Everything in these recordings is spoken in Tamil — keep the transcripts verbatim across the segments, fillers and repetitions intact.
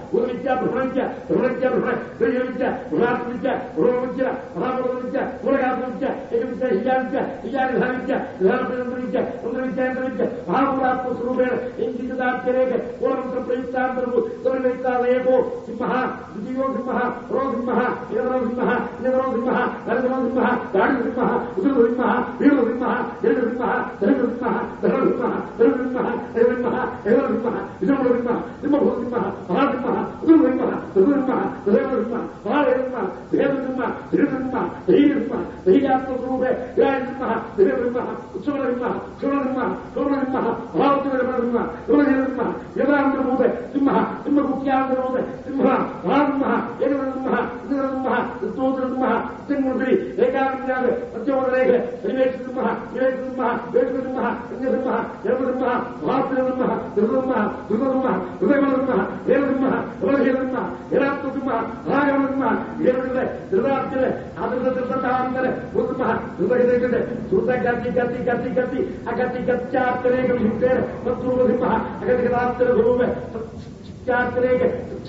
భూత విద్య భ్రమణ విద్య భ్రమణ విద్య భ్రమణ విద్య విద్య భ్రమాత్మ విద్య భ్రమ విద్య మహాభూత విద్య మూలగాత్మ విద్య ఏక విద్య హిజా విద్య హిజా నిధాన విద్య నిధాన ప్రయంత్ర విద్య తంత్ర విద్య యంత్ర విద్య మహాభూతాత్మ స్వరూపేణ ఇంకితాత్యరేక పూర్వమంత్ర ప్రయుక్తాంతరము దుర్నితాలయేకో సింహ ద్వితీయో సింహ రో సింహ ఏకరో సింహ నిరో సింహ నరకరో సింహ దాడి సింహ ఉదురు సింహ వీరు సింహ జగ సింహ ధర సింహ ధర సింహ ధర సింహ ఏవ సింహ ఏవ సింహ విజముడు సింహ సింహభూత సింహ మహాసింహ ఉదురు సింహ ధరు సింహ ధరేవ సింహ మహాదేవ సింహ ధేవ సింహ ధీర సింహ ధైర్య సింహ ధైర్యాత్మ స్వరూపే విరాయ సింహ ధైర్య సింహ ఉత్సవ సింహ శోణ సింహ శోణ సింహ మహాఉత్సవ సింహ శోణ సింహ యథాంతరభూత సింహ సింహముఖ్యాంతరభూత సింహ మహాసింహ ఏకర సింహ ఇంద్ర సింహ ఉత్తోత్తర సింహ సింహముద్రి ఏకాగ్రజాత మధ్యమోదరేఖ పరివేక్ష సింహ వివేక్ష సింహ వేక్ష సింహ ఇంద్ర సింహ యమ సింహ మహాత్మ సింహ ధృత సింహ ధృత సింహ హృదయ సింహ దేవ సింహ హృదయ సింహ హేరాత్మ సింహ మహాగమ సింహ వీరజ ధృతార్జున ఆదృత ధృతాంతర భూత సింహ ధృత ధృత గతి గతి గతి గతి అగతి గత్యాత్రేక విశుద్ధేన మత్రూప సింహ అగతి గతాంతర స్వరూప సత్యాత్రేక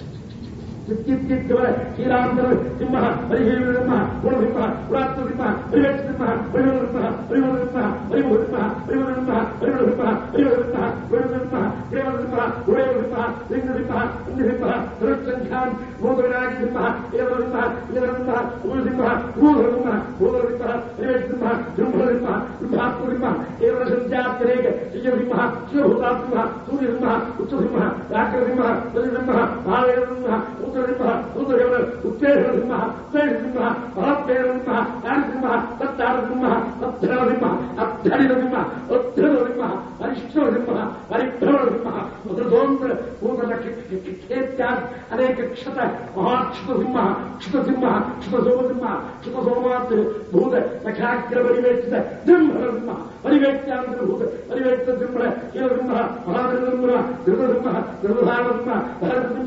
చిత్తిత్తిత్వర శ్రీరాంతర సింహ పరిహేమ సింహ గుణ సింహ పురాత్మ సింహ పరివేక్ష సింహ పరిమళ సింహ పరిమళ సింహ పరిమళ సింహ పరిమళ సింహ పరిమళ సింహ పరిమళ సింహ పరిమళ సింహ ప్రేమ సింహ ఉడయ సింహ లింగ సింహ ఇంద్ర సింహ సురక్షంఖ్యాన్ భూత వినాయక సింహ ఏవ సింహ ఇంద్ర సింహ భూత సింహ భూత సింహ భూత సింహ పరివేక్ష సింహ సింహ సింహ సింహాత్మ సింహ ఏవ సంధ్యాత్రేక శ్రీయ సింహ శివభూతాత్మ సూర్య సింహ ఉచ్చ సింహ వ్యాఘ్ర సింహ బలి సింహ భావేవ సింహ సింహ ఉత్తేజ సింహ ఉత్తేజ సింహ మహాత్మేన సింహ యాన సింహ సత్తార సింహ సత్ధర సింహ అద్ధరిత సింహ ఉద్ధృత సింహ పరిష్ఠవ సింహ పరిభ్రమణ సింహ ఉదృతోంద్ర భూతల క్షేత్యాద్ అనేక క్షత మహాక్షత సింహ క్షత సింహ క్షత సోమ సింహ క్షత సోమాత్ భూత నఖాగ్ర పరివేక్షిత సింహ సింహ పరివేక్ష్యాంతర భూత పరివేక్ష సింహ శివ సింహ మహాధర సింహ ధృత సింహ ధృతధార సింహ భరత సింహ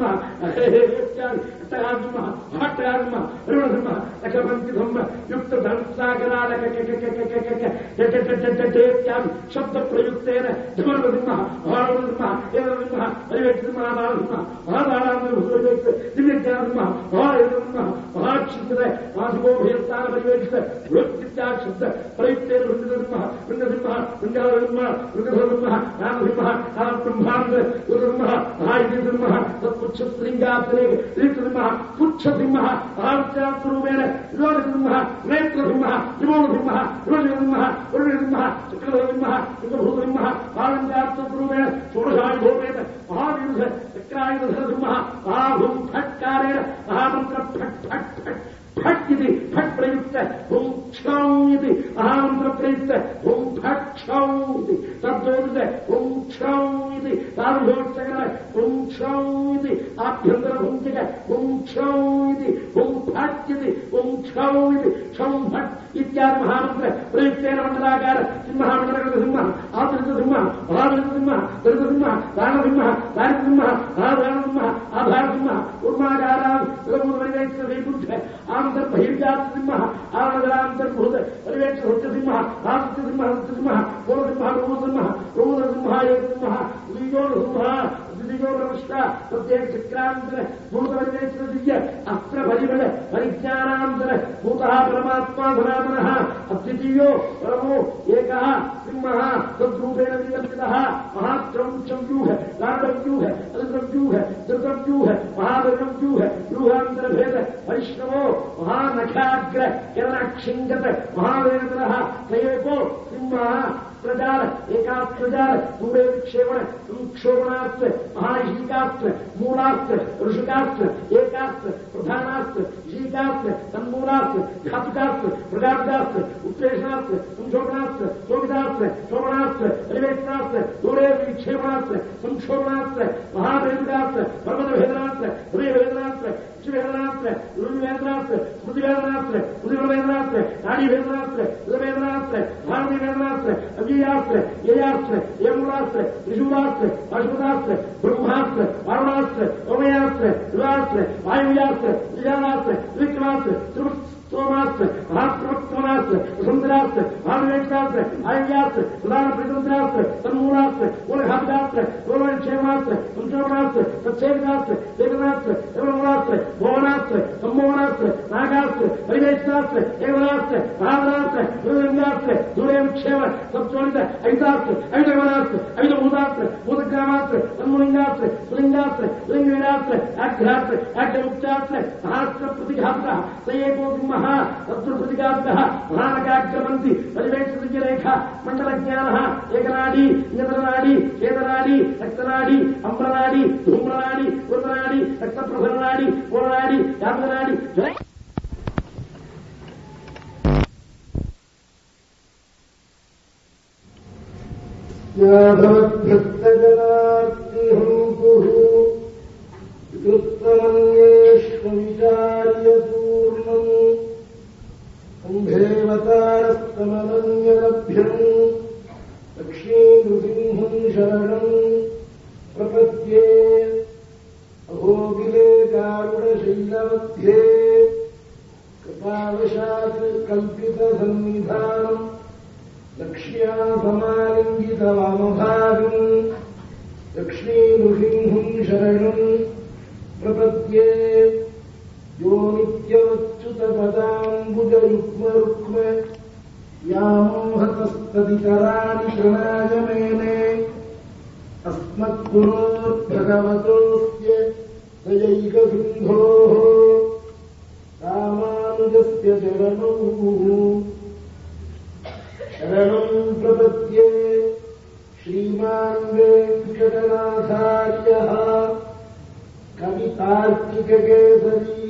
అట్టగాసింహ మహట్టగాసింహ పరిమళసింహ లక్షపంచసింహ యుక్త ధనుసాగరాలకేత్యాది శబ్ద ప్రయుక్తేన ధమరసింహ మహారసింహ ఏదసింహ పరివేక్ష సింహ బాలసింహ మహాదారాంధ్ర దివ్యజ్ఞానసింహ మహాదేవసింహ మహాక్షిత మాసికోభయస్థాన పరివేక్షిత వృత్తిత్యా శబ్ద ప్రయుక్తేన వృందసింహ వృందసింహ వృందాసింహ వృందసింహ రామసింహ బ్రహ్మాండ సింహ మహాయుసింహ తత్పుచ్చ స్త్రింగాత్రేక శ్రీసింహ పుచ్చ సింహ ఆర్చాస్వరూపేణ విలోక సింహ నేత్ర సింహ విమోల సింహ విమోచ సింహ వరుణ సింహ శుక్ర సింహ శుక్రభూత సింహ ఆనందాత్మస్వరూపేణ షోడశాయుధోపేత మహావిరుధ చక్రాయుధ సింహ మహాభూం ఫట్కారేణ మహామంత్ర ఫట్ ఫట్ ఫట్ ఫట్ ఇది ఫట్ ప్రయుక్త భూం క్షౌం ఇది మహామంత్ర ప్రయుక్త భూం ఫట్ క్షౌం ఇది తద్దోదిత భూం క్షౌం ఇది సాధుభోక్షకర భూం క్షౌం ఇది ఆభ్యంతర భుంజక భూం క్షౌం ఇది భూం ఫట్ ఇది భూం క్షౌం ఇది క్షౌం ఫట్ ఇత్యాది మహామంత్ర ప్రయుక్తేన మండలాకార సింహ మండలగత సింహ ఆదృత సింహ మహాదృత సింహ దళిత సింహ దాన సింహ దారి సింహ ఆధార సింహ ఆధార సింహ ఉర్మాకారాలు పరివేక్ష వైకుంఠ ఆంతర్ బహిర్జాత సింహ ఆనందరాంతర్భూత పరివేక్ష సత్య సింహ రాసత్య సింహ సత్య సింహ పూర్వ సింహ రూప సింహ రూప సింహ ఏక సింహ ద్విజోడ సింహ ద్విజోడృష్ట ప్రత్యేక చక్రాంతర భూత పరివేక్ష దివ్య అస్త్ర పరిమళ పరిజ్ఞానాంతర భూత పరమాత్మా సనాతన అద్వితీయో పరమో ఏక సింహ తద్రూపేణ వివర్తిత మహాత్రౌంచవ్యూహ లాండవ్యూహ అదృవ్యూహ ధృతవ్యూహ మహాదవ్యూహ వ్యూహాంతరభేద వైష్ణవో మహానఖాగ్ర కిరణక్షింగత మహావేదన సయేకో సింహ ప్రజాల ఏకాస్త్రజాల దూరే విక్షేపణ సంక్షోభణాస్త్ర మహాశీకాస్త్ర మూలాస్త్ర ఋషికాస్త్ర ఏకాస్త్ర ప్రధానాస్త్ర శీకాస్త్ర తన్మూలాస్త్ర ఘాతుకాస్త్ర ప్రగాఢాస్త్ర ఉత్ప్రేషణాస్త్ర సంక్షోభణాస్త్ర శోభితాస్త్ర శోభనాస్త్ర పరివేక్షణాస్త్ర దూరే విక్షేపణాస్త్ర సంక్షోభణాస్త్ర మహావేదికాస్త్ర పర్వతభేదనాస్త్ర హృదయభేదనాస్త్ర వేదనాస్త్ర వేదనాస్త్ర స్మృతి వేదనాస్త్ర స్మృతి వేదనాస్త్ర నాడీ వేదనాస్త్ర వేదనాస్త్ర భారతీ వేదనాస్త్ర అవ్యయాస్త్ర యయాస్త్ర యములాస్త్ర త్రిశూలాస్త్ర అశ్వతాస్త్ర బ్రహ్మాస్త్ర వారుణాస్త్ర ఓమయాస్త్ర శివాస్త్ర వాయువ్యాస్త్ర విజయాస్త్ర విక్రమాస్త్ర सोमास्त्र महाप्रवक्तमनास्त्र वसुंधरास्त्र महाविवेक्षास्त्र आयव्यास्त्र प्रधान प्रतितंत्रास्त्र तन्मूलास्त्र मूलघातकास्त्र पूर्वक्षेमास्त्र संचोपनास्त्र सच्छेदकास्त्र वेदनास्त्र एवमूलास्त्र भुवनास्त्र सम्मोहनास्त्र नागास्त्र परिवेक्षास्त्र एवनास्त्र महावनास्त्र गुरुलिंगास्त्र दूरेक्षेम सप्तोलित ऐदास्त्र ऐदवनास्त्र ऐदभूतास्त्र भूतग्रामास्त्र तन्मूलिंगास्त्र सुलिंगास्त्र लिंगवीरास्त्र आघ्रास्त्र आघ्रमुक्तास्त्र महास्त्र प्रतिघातः स एको सिंहः तत्र प्रतिघातः महानगाग्रमन्ति परिवेक्षितरेखा मण्डलज्ञानः एकनाडी नियतनाडी छेदनाडी रक्तनाडी अम्रनाडी धूम्रनाडी कुर्मनाडी रक्तप्रसरनाडी पूर्णाडी यातनाडी यादवभक्तजनार्तिहंकुः कृत्तमन्येष्वविचार्य पूर्णम् सम्भेवतारस्तमनन्यलभ्यम् लक्ष्मीनृसिंहम् शरणम् प्रपद्ये अहोबिले गारुडशैलमध्ये कृपावशात् कल्पितसन्निधानम् लक्ष्म्या समालिङ्गितवामभागम् लक्ष्मीनृसिंहम् शरणम् प्रपद्ये यो नित्यमच्युतपदाम्बुजयुग्मरुक्म व्यामोहतस्तदितराणि प्रणाय मेने अस्मद्गुरोर्भगवतोऽस्य दयैकसिन्धोः रामानुजस्य चरणौ शरणम् प्रपद्ये श्रीमान् वेङ्कटनाथार्यः कवितार्किककेसरी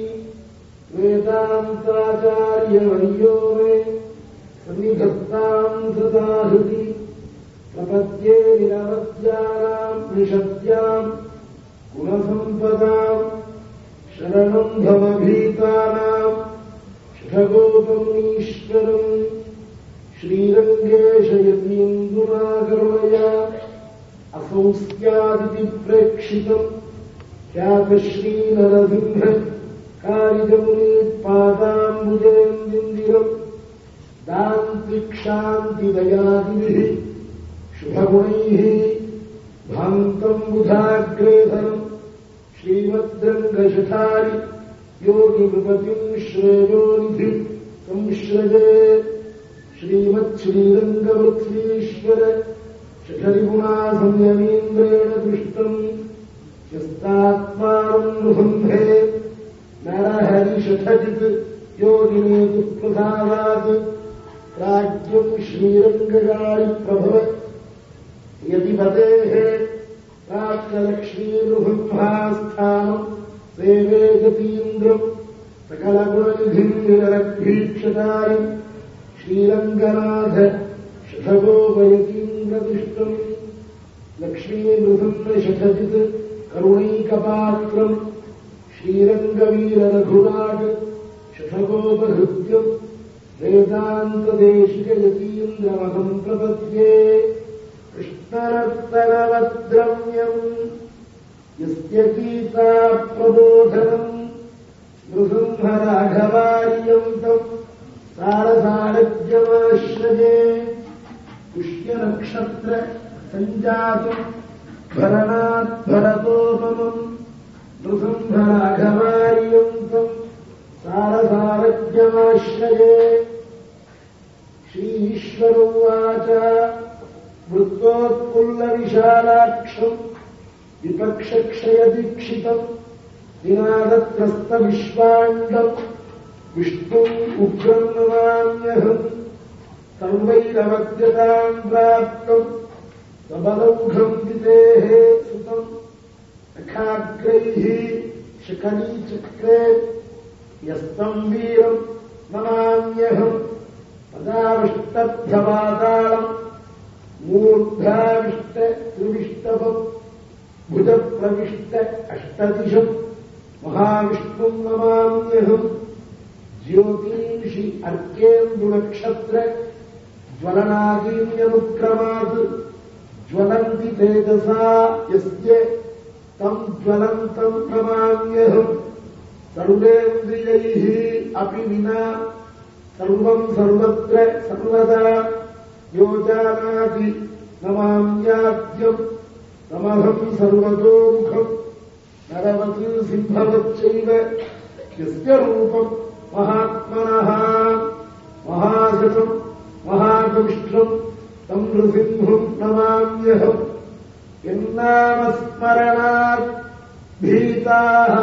वेदान्ताचार्यवर्यो मे सन्निधत्ताम् सदा हृदि प्रपद्ये निरवद्यानाम् निषद्याम् गुणसम्पदाम् शरणम् भवभीतानाम् षठगोपमुनीश्वरम् श्रीरङ्गेशयतीन्दुना करुणया असौ स्यादिति प्रेक्षितम् ख्यातश्रीनरसिंह कारिजमुनीपादाम्बुजेन्दिरम् दान्तिक्षान्तिदयादिभिः शुभगुणैः भान्तम् बुधाग्रेधरम् श्रीमद्रङ्गशठारि योगिनृपतिम् श्रेयोनिधि संश्रजे श्रीमच्छ्रीरङ्गवत्सीश्वर शठरिगुणा संयमीन्द्रेण दृष्टम् यस्तात्मानम् रुहन्धे नरहरिशठजित् योगिनेतु प्रसादात् राज्यम् श्रीरङ्गगारि प्रभव यदिपतेः प्राप्तलक्ष्मीरुहम्भास्थानम् सेवे गतीन्द्रम् सकलगुणनिधिम् निरभीक्षतारिम् श्रीरङ्गनाथ शठगोपयतीन्द्रदुष्टम् लक्ष्मीनृसिंहशठजित् करुणैकपात्रम् श्रीरङ्गवीररघुराट् शठगोपहृत्यम् वेदान्तदेशिकयतीन्द्रमहम् प्रपद्ये कृष्णरत्नवद्रम्यम् यस्य गीता प्रबोधनम् नृसिंहराघवार्यम् तम् सारसारज्यमाश्रये पुष्यनक्षत्र सञ्जातम् भरणाद्भरतोपमम् नृसिंहराघवार्यम् तम् सारसारज्यमाश्रये श्रीईश्वर उवाच वृत्तोत्पुल्लविशालाक्षम् विपक्षक्षयदीक्षितम् दिनादत्रस्तविश्वाण्डम् विष्णुम् उग्रम् नमाम्यहम् सर्वैरवद्यताम् प्राप्तम् सबलौघम् विदेः सुतम् अखाग्रैः शकलीचक्रे यस्तम् वीरम् नमाम्यहम् पदाविष्टभ्यवादालम् मूर्धाविष्ट त्रिविष्टभम् भुजप्रविष्ट अष्टदिशम् महाविष्णुम् नमाम्यहम् ज्योतींषि अर्केन्दुनक्षत्र ज्वलनादीन्यनुक्रमात् ज्वलन्ति तेजसा यस्य तम् ज्वलन्तम् नमाम्यहम् सर्वेन्द्रियैः अपि विना सर्वम् सर्वत्र सर्वदा यो जानाति नमाम्याद्यम् तमहम् सर्वतोमुखम् नरवत् सिंहवच्चैव यस्य रूपम् महात्मनः महाशतम् महादुष्टम् तम् नृसिंहम् नमाम्यहम् यन्नामस्मरणात् भीताः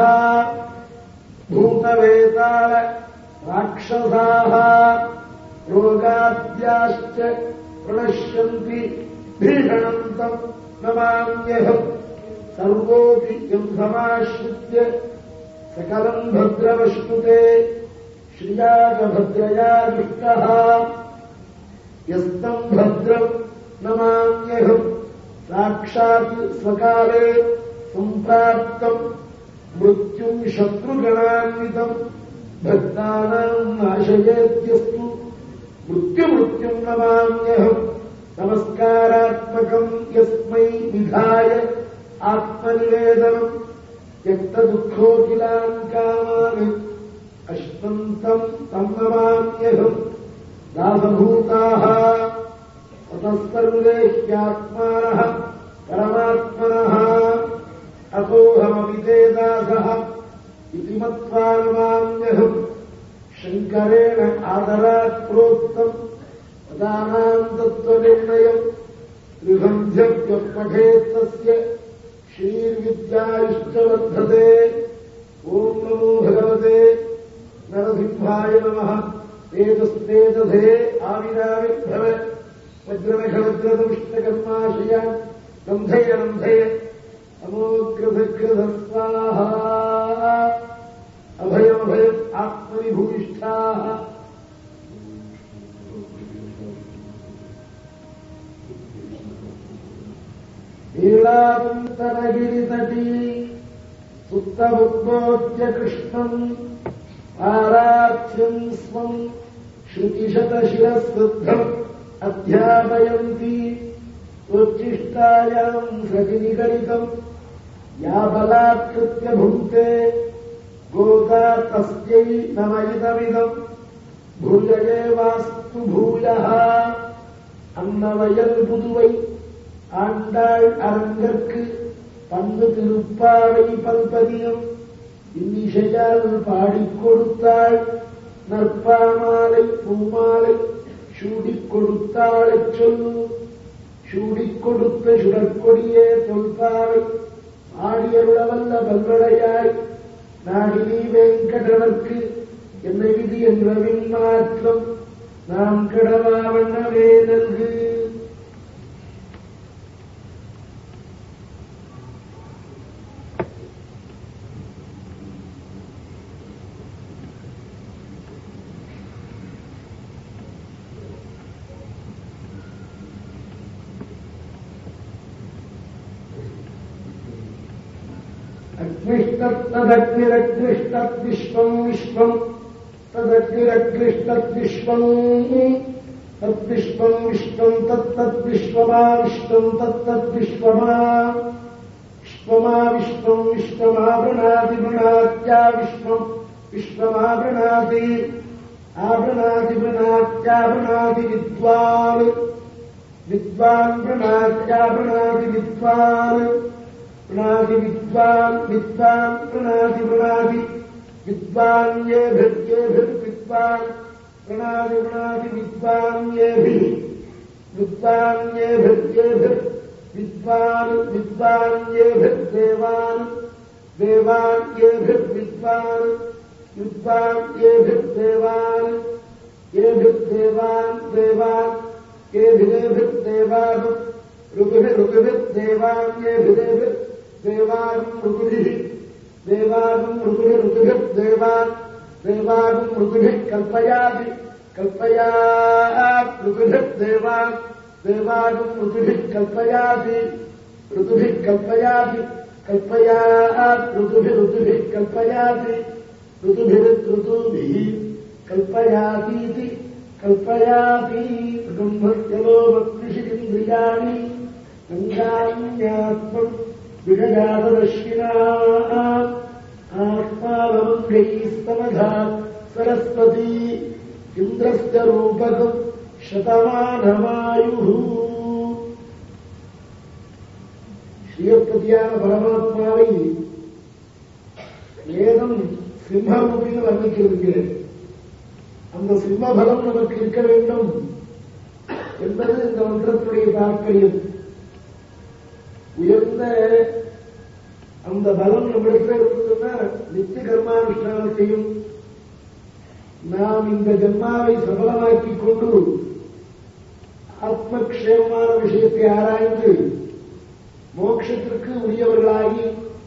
भूतवेताल राक्षसाः रोगाद्याश्च प्रणश्यन्ति भीषणन्तम् नमाम्यहम् सर्वोऽपि यम् समाश्रित्य सकलम् भद्रमश्नुते श्रियागभद्रया दुष्टः यस्तम् भद्रम् नमाम्यहम् साक्षात् स्वकाले सम्प्राप्तम् मृत्युम् शत्रुगणान्वितम् भक्तानाम् नाशयेत्यस्तु मृत्युमृत्युम् नमाम्यहम् नमस्कारात्मकम् यस्मै विधाय आत्मनिवेदनम् त्यक्तदुःखोऽखिलान् कामान् अश्नन्तम् तम् नमाम्यहम् दासभूताः ततः सर्वे ह्यात्मानः परमात्मनः अतोऽहमपि ते दासः इति मत्वा नमाम्यहम् शङ्करेण आदरात् प्रोक्तम् पदानाम् तत्त्वनिर्णयम् त्रिसन्ध्यः पठेत्तस्य श्रीर्विद्यायुश्च वर्धते ॐ नमो भगवते नरसिंहाय नमः तेजस्तेजसे आविराविर्भव वज्रनखवज्रदुष्टकर्माशय रन्धय रन्धय अमोग्रसग्रधस्वाहा अभयमभयम् आत्मनिभूयिष्ठाः लीलान्तरगिरितटी सुप्तमुद्बोध्य कृष्णम् आराध्यम् स्वम् श्रुतिशतशिरःसृद्धम् अध्यापयन्ति उच्छिष्टायाम् सतिनिगलितम् या बलात्कृत्य भुङ्क्ते गोदा तस्यै नमयितमिदम् भूययेवास्तु भूयः अन्नवयल् पुदुवै ஆண்டாள் அரங்கற்கு பந்து திருப்பாவை பல்பதியம் இன்னிசையால் பாடிக் கொடுத்தாள் நற்பாமாலை பூமாலை சூடிக் கொடுத்தாளைச் சொல்லு சூடிக் கொடுத்த சுடற்கொடியே தொல்பாவை ஆடியருளவல்ல பல்வளையாய் நாடினி வெங்கடவர்க்கு என்னை விதி என்றவின் மாற்றம் நாம் கடவா வண்ணமே நல்கு. तदग्निरग्निष्टद्विश्वम् विश्वम् तदग्निरग्निष्टद्विश्वम् तद्विश्वम् विश्वम् तत्तद्विश्वमा विश्वम् तत्तद्विश्वमा विश्वमा विश्वम् विश्वमावृणाति वृणात्या विश्वम् विश्वमावृणाति आवृणाति वृणात्यावृणाति विद्वान् विद्वान् वृणात्यावृणाति विद्वान् वृणादि विद्वान् विद्वान् वृणादि वृणादि विद्वान्येभिर्येभिर्विद्वान् वृणादि वृणादि विद्वान्येभिः विद्वान्येभिर्येभिर्विद्वान् विद्वान्येभिर्देवान् देवान्येभिर्विद्वान् विद्वान्येभिर्देवान् येभिर्देवान् देवान् येभिरेभिर्देवान् ऋतुभिरुतुभिर्देवान्येभिरेभिर् देवान् ऋतुभिः देवान् ऋतुभिः ऋतुभिर्देवान् देवान् ऋतुभिः कल्पयाति कल्पयात् ऋतुभिर्देवान् देवान् ऋतुभिः कल्पयाति ऋतुभिः कल्पयाति कल्पयात् ऋतुभिः ऋतुभिः कल्पयाति ऋतुभिरुतुभिः कल्पयातीति कल्पयाति ब्रह्मत्यलोमत्रिषिरिन्द्रियाणि गङ्गान्यात्मम् विषयाददश्विना आत्मावमङ्गैस्तमधात् சரஸ்வதி இந்திரஸ்ய ரூபகம் சதமானமாயு. ஸ்ரீயப்பதியான பரமாத்மாவை வேதம் சிம்மரூபின்னு வர்ணிக்கிறது. அந்த சிம்மபலம் நமக்கு இருக்க வேண்டும் என்பது இந்த மந்திரத்துடைய தாற்பயம். உயர்ந்த அந்த பலம் நம்மளுக்கு இருந்ததுன்னா நித்திய கர்மானுஷ்டானத்தையும் நாம் இந்த ஜன்மாவை சபலமாக்கிக் கொண்டு ஆத்மக்ஷேமமான விஷயத்தை ஆராய்ந்து மோட்சத்திற்கு உரியவர்களாகி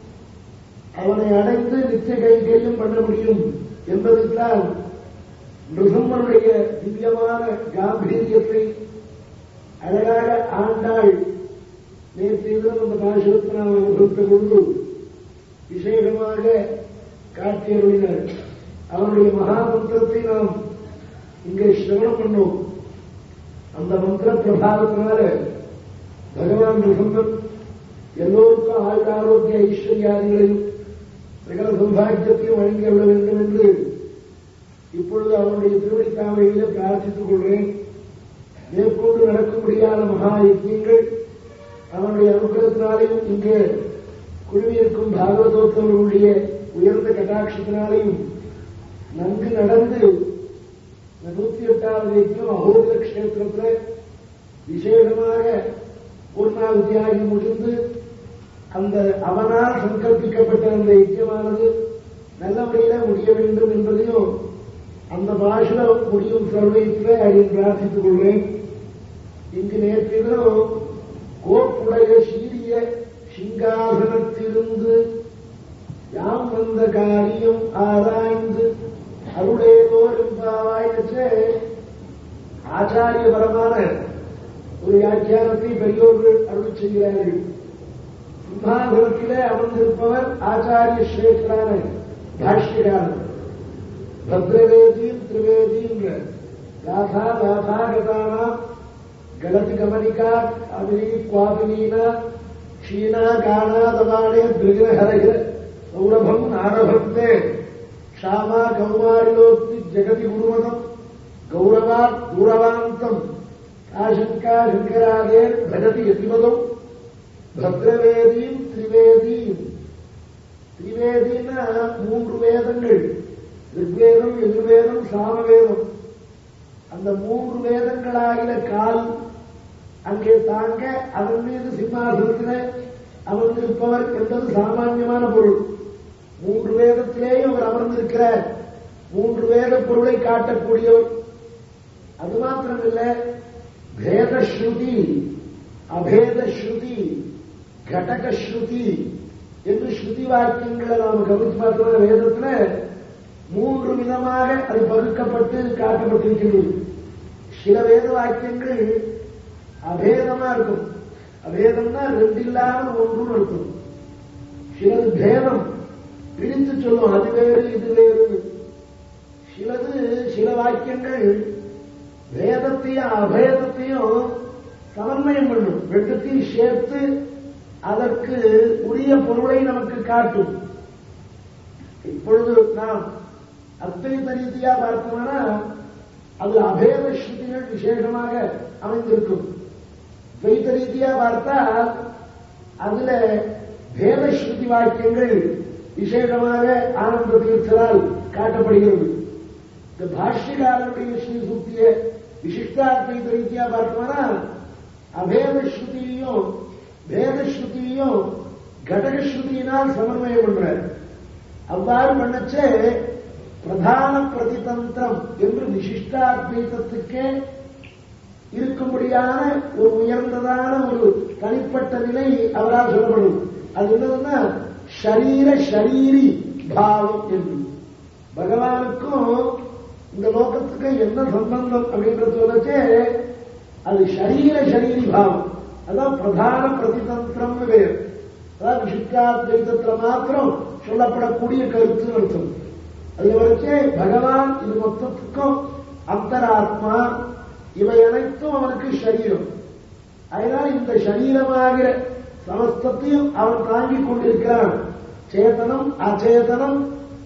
அவனை அடைந்து நித்திய கைகரியம் பண்ண முடியும் என்பதுதான் நிருசம்மனுடைய திவ்யமான காம்பீரியத்தை அழகாக ஆண்டாள் நேற்று தினம் அந்த பாசுரத்தை நாம் அனுபவித்த பொழுது விசேஷமாக காட்டியருளினர். அவனுடைய மகாமந்திரத்தை நாம் இங்கே சிரவணம் பண்ணோம். அந்த மந்திர பிரபாவத்தினால பகவான் நிருசம்மன் எல்லோருக்கும் ஆயுள் ஆரோக்கிய ஐஸ்வர்யாதிகளையும் சகல சௌபாகியத்தையும் வழங்கிவிட வேண்டும் என்று இப்பொழுது அவனுடைய திருவடி தாமரையிலே பிரார்த்தித்துக் கொள்கிறேன். மேற்கொண்டு நடக்கும்படியான மகா யஜ்யங்கள் அவனுடைய அனுகிரகத்தினாலையும் இங்கே குழுவியிருக்கும் பாகவதோத்தவர்களுடைய உயர்ந்த கட்டாட்சத்தினாலையும் நன்கு நடந்து நூத்தி எட்டாவது யஜ்யம் அகோபில கஷேத்திரத்தில் விசேஷமாக பூர்ணாவித்தியாகி முடிந்து அந்த அவனால் சங்கல்பிக்கப்பட்ட அந்த யஜ்யமானது நல்ல முறையில முடிய வேண்டும் என்பதையும் அந்த பாஷல முடியும் சர்வயத்தில் அதை பிரார்த்தித்துக் கொள்வேன். இங்கு நேற்றிலும் கோப்புடைய சீரிய சிங்காசனத்திலிருந்து யாம் வந்த காரியம் ஆராய்ந்து அருளேதோர் என்பாவாயினே ஆச்சாரியபரமான ஒரு வியாக்கியானத்தை பெரியோர்கள் அருள் செய்கிறார்கள். சிம்மாசனத்திலே அமர்ந்திருப்பவர் ஆச்சாரிய ஸ்ரேஷ்டரான பாஷ்யகாரன். பத்ரவேதீம் திரிவேதீம் காதா தாதாகதானாம் கலதி கமனிகா அபினி குவாபினீனா க்ஷீணா காணாதவானே திருகிரஹரகிர சௌரபம் ஆரபத்தே ஷாமா கௌமாரிலோக்தி ஜெகதி குருமதம் கௌரவா தூரவாந்தம் ஆசங்கா சங்கராதேர் பஜதி யதிமதம் பத்ரவேதீம் திரிவேதீம். திரிவேதினா மூன்று வேதங்கள், ரிக்வேதம், எதிர்வேதம், சாமவேதம். அந்த மூன்று வேதங்களாகிற கால் அங்கே தாங்க அதன் மீது சிம்மாசனத்தில் அமர்ந்திருப்பவர் என்பது சாமான்யமான பொருள். மூன்று வேதத்திலேயும் அவர் அமர்ந்திருக்கிறார். மூன்று வேத பொருளை காட்டக்கூடியவர். அது மாத்திரமில்லை, பேதஸ்ருதி, அபேதஸ்ருதி, கடகஸ்ருதி என்று ஸ்ருதி வாக்கியங்களை நாம் கவனித்து பார்க்கிற வேதத்தில் மூன்று விதமாக அது பகுக்கப்பட்டு காட்டப்பட்டிருக்கிறது. சில வேத வாக்கியங்கள் அபேதமா இருக்கும். அபேதம்னா ரெண்டு இல்லாமல் ஒன்றும் இருக்கும். சிலது பேதம் பிரித்து சொல்லும், அது வேறு இது வேறு. சிலது சில வாக்கியங்கள் வேதத்தையும் அபேதத்தையும் சமன்வயம் பண்ணும், ரெண்டுத்தையும் சேர்த்து அதற்கு உரிய பொருளை நமக்கு காட்டும். இப்பொழுது நாம் அத்வைத ரீதியா பார்த்தோம்னா அது அபேத ஸ்ருதிகள் விசேஷமாக அமைந்திருக்கும். துவைத ரீதியா பார்த்தால் அதுல பேதஸ்ருதி வாக்கியங்கள் விசேஷமாக ஆனந்த தீர்த்தரால் காட்டப்படுகிறது. இந்த பாஷ்யகாரனுடைய ஸ்ரீ சுத்திய விசிஷ்டாத்வைத ரீதியா பார்த்தோம்னா அபேத ஸ்ருதியையும் வேதஸ்ருதியையும் கடகஸ்ருதியினால் சமன்வயம் பண்ற. அவ்வாறு பண்ணச்சே பிரதான பிரதிதந்திரம் என்று விசிஷ்டாத்வைதத்துக்கே இருக்கும்படியான ஒரு உயர்ந்ததான ஒரு தனிப்பட்ட நிலை அவரால் சொல்லப்படும். அது என்னதுன்னா ஷரீர ஷரீரி பாவம் என்று. பகவானுக்கும் இந்த லோகத்துக்கு என்ன சம்பந்தம் அப்படின்றது சொல்லச்சே அது ஷரீர ஷரீரி பாவம். அதான் பிரதான பிரதிதந்திரம் வேறு. அதாவது விசிஷ்டாத்வைதத்தில் மாத்திரம் சொல்லப்படக்கூடிய கருத்து அர்த்தம். அதுல வரைச்சே பகவான் இது மொத்தத்துக்கும் அந்தராத்மா, இவை அனைத்தும் அவனுக்கு சரீரம். அதனால் இந்த சரீரமாகிற சமஸ்தத்தையும் அவன் தாங்கிக் கொண்டிருக்கிறான். சேதனம் அச்சேதனம்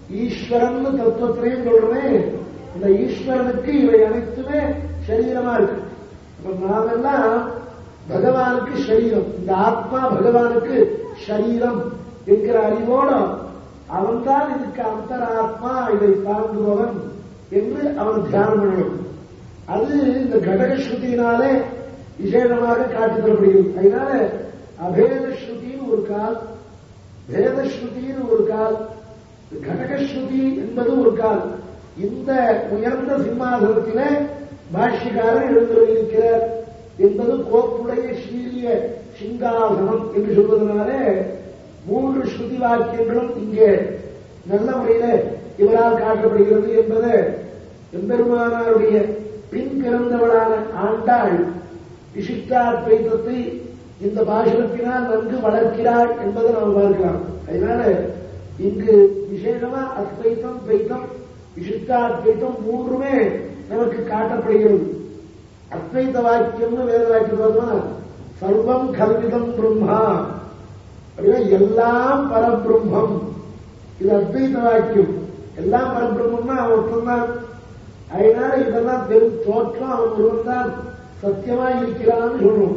ஈஸ்வரன் தத்துவத்திலையும் சொல்றேன். இந்த ஈஸ்வரனுக்கு இவை அனைத்துமே சரீரமா இருக்கு. இப்ப நாமெல்லாம் பகவானுக்கு சரீரம், இந்த ஆத்மா பகவானுக்கு சரீரம் என்கிற அறிவோட அவன்தான் இதுக்கு அந்தராத்மா, இதை தாங்குபவன் என்று அவன் தியானம் பண்ணணும். அது இந்த கடகஸ்ருதியினாலே விசேஷமாக காட்டி தரப்படுகிறது. அதனால அபேதஸ்ருதின்னு ஒரு கால், பேதஸ்ருதின்னு ஒரு கால், கடகஸ்ருதி என்பது ஒரு கால். இந்த உயர்ந்த சிம்மாசனத்திலே பாஷ்யக்காரர் எழுந்திருக்கிறார் என்பது கோப்புடைய சீரிய சிங்காசனம் என்று சொல்வதனாலே மூன்று ஸ்ருதி வாக்கியங்களும் இங்கே நல்ல முறையில இவரால் காட்டப்படுகிறது என்பது எம்பெருமானாருடைய பின் பிறந்தவளான ஆண்டாள் விசிஷ்டாத்வைதத்தை இந்த பாஷணத்தினால் நன்கு வளர்க்கிறாள் என்பதை நாம் பார்க்கலாம். அதனால இங்கு விசேஷமா அத்வைத்தம், துவைத்தம், விசிஷ்டாத்வைத்தம் மூன்றுமே நமக்கு காட்டப்படுகிறது. அத்வைத வாக்கியம்னு வேத வாக்கியம் பார்த்தோம்னா சர்வம் கல்விதம் பிரம்மா, அப்படின்னா எல்லாம் பரபிரம்மம். இது அத்வைத வாக்கியம். எல்லாம் பரபிரம்மம்னா ஒருத்தந்தான். அதனால இதெல்லாம் பெரும் தோற்றம், அவன் ஒருவன் தான் சத்தியமா இருக்கிறான்னு சொல்றோம்.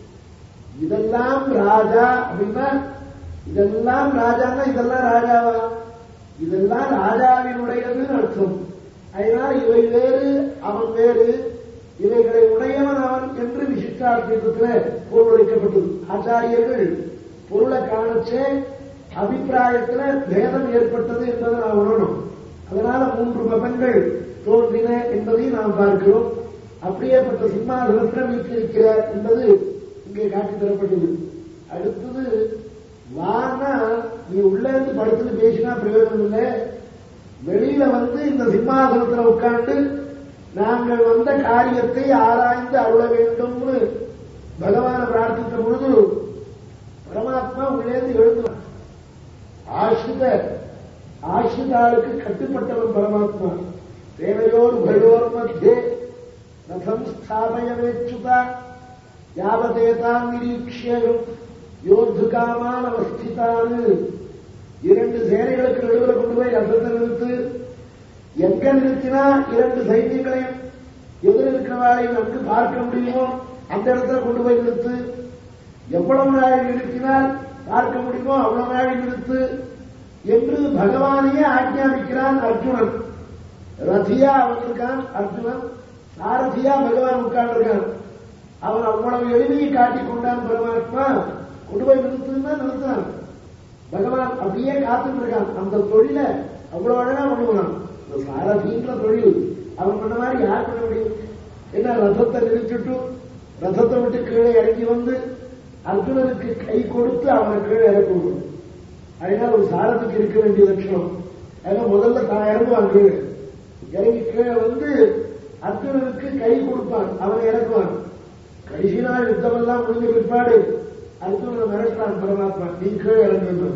இதெல்லாம் ராஜா அப்படின்னா இதெல்லாம் ராஜான்னா இதெல்லாம் ராஜாவா? இதெல்லாம் ராஜாவினுடையதுன்னு அர்த்தம். அதனால இவை வேறு அவன் வேறு, இவைகளை உடையவன் அவன் என்று விசிஷ்டாத்வைதத்தில் பொருள் வைக்கப்பட்டது. ஆச்சாரியர்கள் பொருளை காணச்சே அபிப்பிராயத்தில் பேதம் ஏற்பட்டது என்பதை நாம் உணரணும். அதனால மூன்று மதங்கள் தோன்றின என்பதை நாம் பார்க்கிறோம். அப்படியேப்பட்ட சிம்மாசனத்தில் வீட்டிருக்கிறார் என்பது இங்கே காட்டி தரப்பட்டது. அடுத்தது வானா நீ உள்ள இருந்து படுத்துட்டு பேசினா பிரயோஜனம் இல்லை, வெளியில வந்து இந்த சிம்மாசனத்தில் உட்கார்ந்து நாங்கள் வந்த காரியத்தை ஆராய்ந்து அருள வேண்டும்னு பகவான பிரார்த்தித்த பொழுது பரமாத்மா உள்ளேந்து எழுதுவான். ஆசிரித ஆசிரிதாளுக்கு கட்டுப்பட்டவன் பரமாத்மா. தேவையோர் உபயோர் மத்தியே ரதம் ஸ்தாபயவேச்சுதா யாவதேதான் நிரீட்சியம் யோத்து காமான் அவஸ்திதான். இரண்டு சேனைகளுக்கு நடுவில் கொண்டு போய் ரதத்தை நிறுத்து. எங்க நிறுத்தினா இரண்டு சைன்யங்களையும் எதிர்க்கிறவாளையும் நன்கு பார்க்க முடியுமோ அந்த இடத்துல கொண்டு போய் நிறுத்து. எவ்வளவு நாள் நிறுத்தினால் பார்க்க முடியுமோ அவ்வளவு நாள் நிறுத்து என்று பகவானையே ஆజ్ఞாபிக்கிறான் அர்ஜுனன். ரதியா அவன் இருக்கான் அர்ஜுனன், சாரதியா பகவான் உட்கார்ந்திருக்கான். அவன் அவ்வளவு எளிமையை காட்டிக் கொண்டான் பரமாத்மா. கொண்டு போய் நிறுத்துன்னா நிறுத்தினான். பகவான் அப்படியே காத்துட்டு இருக்கான். அந்த தொழிலை அவ்வளவு அழகா பண்ணுவான். இந்த சாரதின்ற தொழில் அவன் பண்ண மாதிரி யார் பண்ண முடியும்? என்ன ரதத்தை நிறுத்திட்டு ரதத்தை விட்டு கீழே இறங்கி வந்து அர்ஜுனனுக்கு கை கொடுத்து அவனை கீழே இறக்குவான். அதனால ஒரு சாரதிக்கு இருக்க வேண்டிய லட்சணம். அதனால முதல்ல தான் இறங்குவான், கீழே இறங்கி கீழே வந்து அர்ஜுனனுக்கு கை கொடுப்பான், அவனை இறக்குவான். கடைசி நாள் யுத்தமெல்லாம் முடிஞ்ச பிற்பாடு அர்ஜுனனை மிரட்டான் பரமாத்மா, நீ கீழே இறங்கு.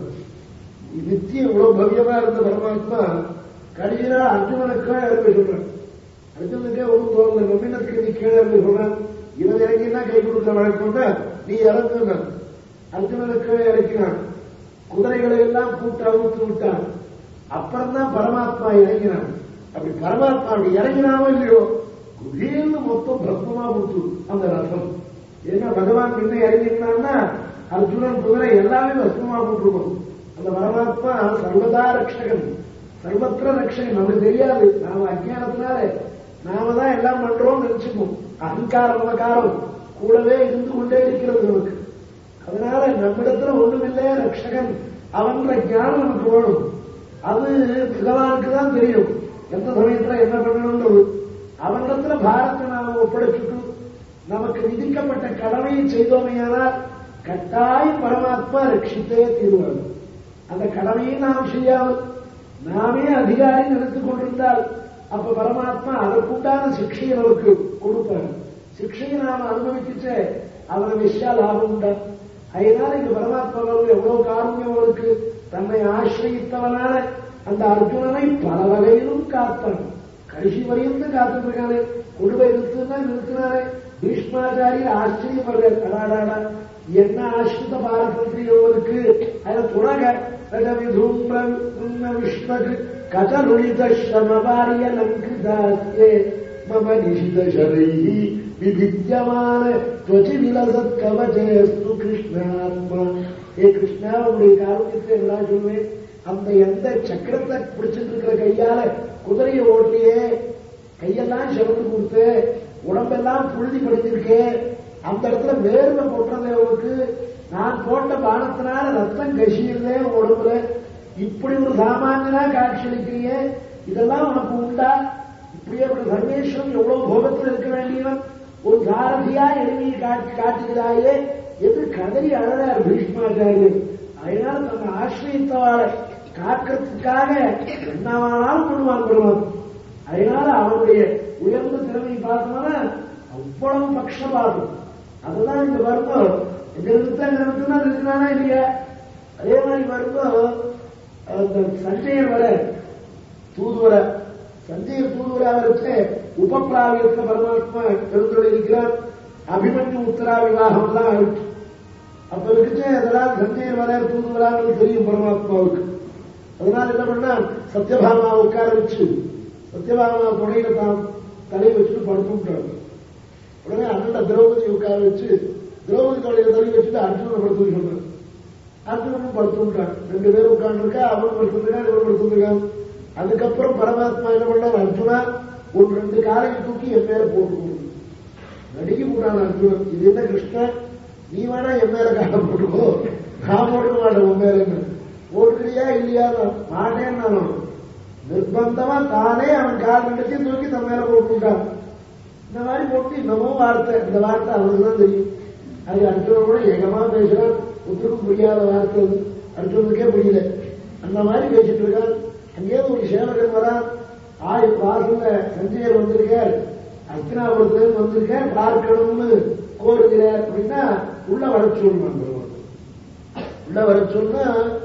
நித்தியம் இவ்வளவு பவ்யமா இருந்த பரமாத்மா கடைசி நாள் அர்ஜுனனை கீழே இறங்க சொல்றான். அர்ஜுனனுக்கே ஒன்றும் தோணல, நம்பினத்துக்கு நீ கீழே இறங்க சொல்றான். இவன் இறங்கினா கை கொடுக்க வழக்கம், நீ இறங்குன. அர்ஜுனனை கீழே இறக்கினான். குதிரைகளை எல்லாம் கூட்டு அவுத்து விட்டான். அப்புறம்தான் பரமாத்மா இறங்கினான். அப்படி பரமாத்மா அப்படி இறங்கினாவோ இல்லையோ குபீர்னு மொத்தம் பிரம்மமா கொடுத்து அந்த ரசம். ஏன்னா பகவான் என்ன இறங்கினான்னா அர்ஜுனன் குதிரை எல்லாமே பஸ்மமா போட்டிருக்கும். அந்த பரமாத்மா சர்வதா ரட்சகன், சர்வத்திர ரட்சகன். நமக்கு தெரியாது, நாம அஜ்ஞானத்தினால நாம தான் எல்லாம் பண்றோம் நினைச்சுப்போம். அகங்காரம் மகாரம் கூடவே இருந்து கொண்டே இருக்கிறது நமக்கு. அதனால நம்மிடத்துல ஒண்ணுமில்லை ரட்சகன் அவன்ற ஞானம் நமக்கு வேணும். அது பகவானுக்கு தான் தெரியும் எந்த சமயத்துல என்ன பண்ணணும்ன்றது. அவனிடத்துல பாரத்தை நாம ஒப்படைச்சுட்டு நமக்கு விதிக்கப்பட்ட கடமையை செய்தோமையானால் கட்டாயம் பரமாத்மா ரட்சித்தே தீர்வார். அந்த கடமையை நாம் செய்யாமல் நாமே அதிகாரி நினைத்துக் கொண்டிருந்தால் அப்ப பரமாத்மா அதற்குண்டான சிக்ஷையை நமக்கு கொடுப்பார். சிக்ஷையை நாம் அனுபவிச்சுட்டு அவனை விஷயா லாபம் உண்டா? அதனால இங்க பரமாத்மா எவ்வளவு காரணம் அவருக்கு தன்னை ஆசிரியத்தவனான அந்த அர்ஜுனனை பல வகையிலும் காத்தான். கடைசி வரையும் காத்துட்டு இருக்கானே, கொண்டு போய் நிறுத்துனா நிறுத்தினாரே. பீஷ்மாச்சாரியர் ஆச்சரியப்படுறார், அடாடாடா என்ன ஆசிரித பாரதத்திற்கு அதை துணக விஷ்ணு கதலுளித ஸ்ரமவாரிய லங்கிதாஸ்யே மம நிஷித ஷரைஹி விபித்யமான துவச்சி விலசத் கவச்சேஸ்து கிருஷ்ணாத்மா. ஏ கிருஷ்ணா, உங்களுடைய காரணத்தை எல்லாம் சொல்லுவேன். அந்த எந்த சக்கரத்தை பிடிச்சிட்டு இருக்கிற கையால குதிரையை ஓட்டியே, கையெல்லாம் செவந்து கொடுத்து, உடம்பெல்லாம் புழுதி படிச்சிருக்கே, அந்த இடத்துல வேர்வை போட்டுறதே உனக்கு, நான் போட்ட பானத்தினால ரத்தம் கசியிருந்தே உடம்புல, இப்படி ஒரு சாமானியனா காட்சியளிக்கிறிய, இதெல்லாம் உனக்கு உண்டா? இப்படியே ஒரு சர்வேஸ்வரன் எவ்வளவு போகத்தில் இருக்க வேண்டியவன், ஒரு சாரதியா எளிமையை காட்சி காட்டுகிறாயே என்று கதறி அழறார் பீஷ்மாச்சாரியர். அதனால தன்னை ஆசிரியத்தவாளை காக்கிறதுக்காக என்னவானாலும் பண்ணுவான் பெருமான். அதனால அவனுடைய உயர்ந்த திறமையை பார்த்தோம்னா அவ்வளவு பட்சபாதம். அதுதான் இந்த வரும்போது எங்க நிறுத்தம் நிறுத்தினா நிறுத்தினானா இல்லையா? அதே மாதிரி வரும்போது அந்த சஞ்சயர் வர தூதுவர சஞ்சயர் தூதுவராக இருக்க உபப்பிராவியத்துல பரமாத்மா பெருந்தொழில் இருக்கிறார். அபிமன்யு உத்தரா விவாகம் தான் ஆயிடுச்சு. அப்ப இருக்குச்சு அதெல்லாம் சஞ்சயர் வர தூதுவரான்னு தெரியும் பரமாத்மாவுக்கு. அதனால என்ன பண்ணா சத்யபாமாவை உட்கார வச்சு சத்யபாமா துணையில தான் தலையை வச்சுட்டு படுத்துட்டாங்க. உடனே அண்ணன் திரௌபதி உட்கார வச்சு திரௌபதி தொலைல தள்ளி வச்சுட்டு அர்ஜுனனை படுத்து சொல்றாங்க. அர்ஜுனனும் படுத்துட்டான். ரெண்டு பேரும் உட்காந்துருக்கா, அவன் படுத்துருக்கான், இவன் படுத்துருக்கான். அதுக்கப்புறம் பரமாத்மா என்ன பண்ணார், அர்ஜுனா ஒரு ரெண்டு காலையை தூக்கி என் மேல போட்டு நடுங்கி போட்டான் அர்ஜுனன். இது என்ன கிருஷ்ணன், நீ வேணா என் மேல காலை போட்டுக்கோ, நான் போட்டுக்க மாட்டேன் உன் மேல. போட்டுக்கிறியா இல்லையா? மாட்டேன்னு நான் நிர்பந்தமா தானே அவன் கால் ரெண்டுத்தையும் தூக்கி தன் மேல போட்டுட்டான். இந்த மாதிரி போட்டு இன்னமும் வார்த்தை, இந்த வார்த்தை அவனுக்கு தான் தெரியும். அது அர்ஜுனன் கூட ஏகமா பேசுறான், ஒருத்தருக்கும் புரியாத வார்த்தை, அர்ஜுனனுக்கே புரியல. அந்த மாதிரி பேசிட்டு இருக்கான். அங்கேயே ஒரு சேவகன் வரான். ஆய் வாசல்ல சஞ்சயர் வந்திருக்கார், அஸ்தினாபுரத்துலேருந்து வந்திருக்கார், பார்க்கணும்னு கோருகிறார் அப்படின்னா உள்ள வர சொல்லணும். உள்ள வர சொன்னா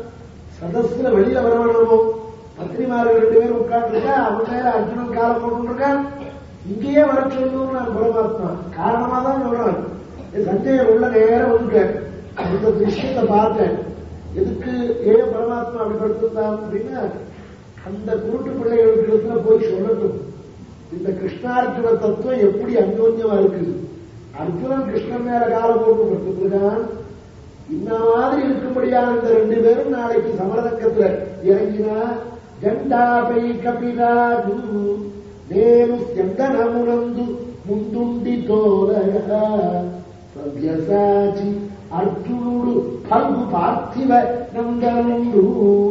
சதஸ்ல வெளியில வரணும். பத்திரிமார்கள் ரெண்டு பேரும் உட்கார்ந்துருக்கா, அவங்க மேல அர்ஜுனன் காலம் போட்டுருக்கான். இங்கேயே வர சொல்லணும் நான் பரமாத்மா காரணமா தான் சொல்றேன். சஞ்சயர் உள்ள நேரம் வந்துட்டேன், அந்த விஷயத்தை பார்த்தேன். எதுக்கு ஏன் பரமாத்மா அப்படி படுத்திருந்தான் அப்படின்னா, அந்த கூட்டு பிள்ளைகளுக்கு போய் சொல்லட்டும் இந்த கிருஷ்ணார்ஜுன தத்துவம் எப்படி அந்யோன்யமா இருக்குது. அர்ஜுனன் கிருஷ்ணன் மேல காலம் போட்டு படுத்திருக்கான். இந்த மாதிரி இருக்கும்படியான இந்த ரெண்டு பேரும் நாளைக்கு சமரதக்கத்துல இறங்கினா ஜண்டாபை கபிலாது நேரு செந்தனமுனந்து முந்துண்டி தோரக சத்யசாச்சி అర్జునుడు పలుగు పార్థివ నందనుడు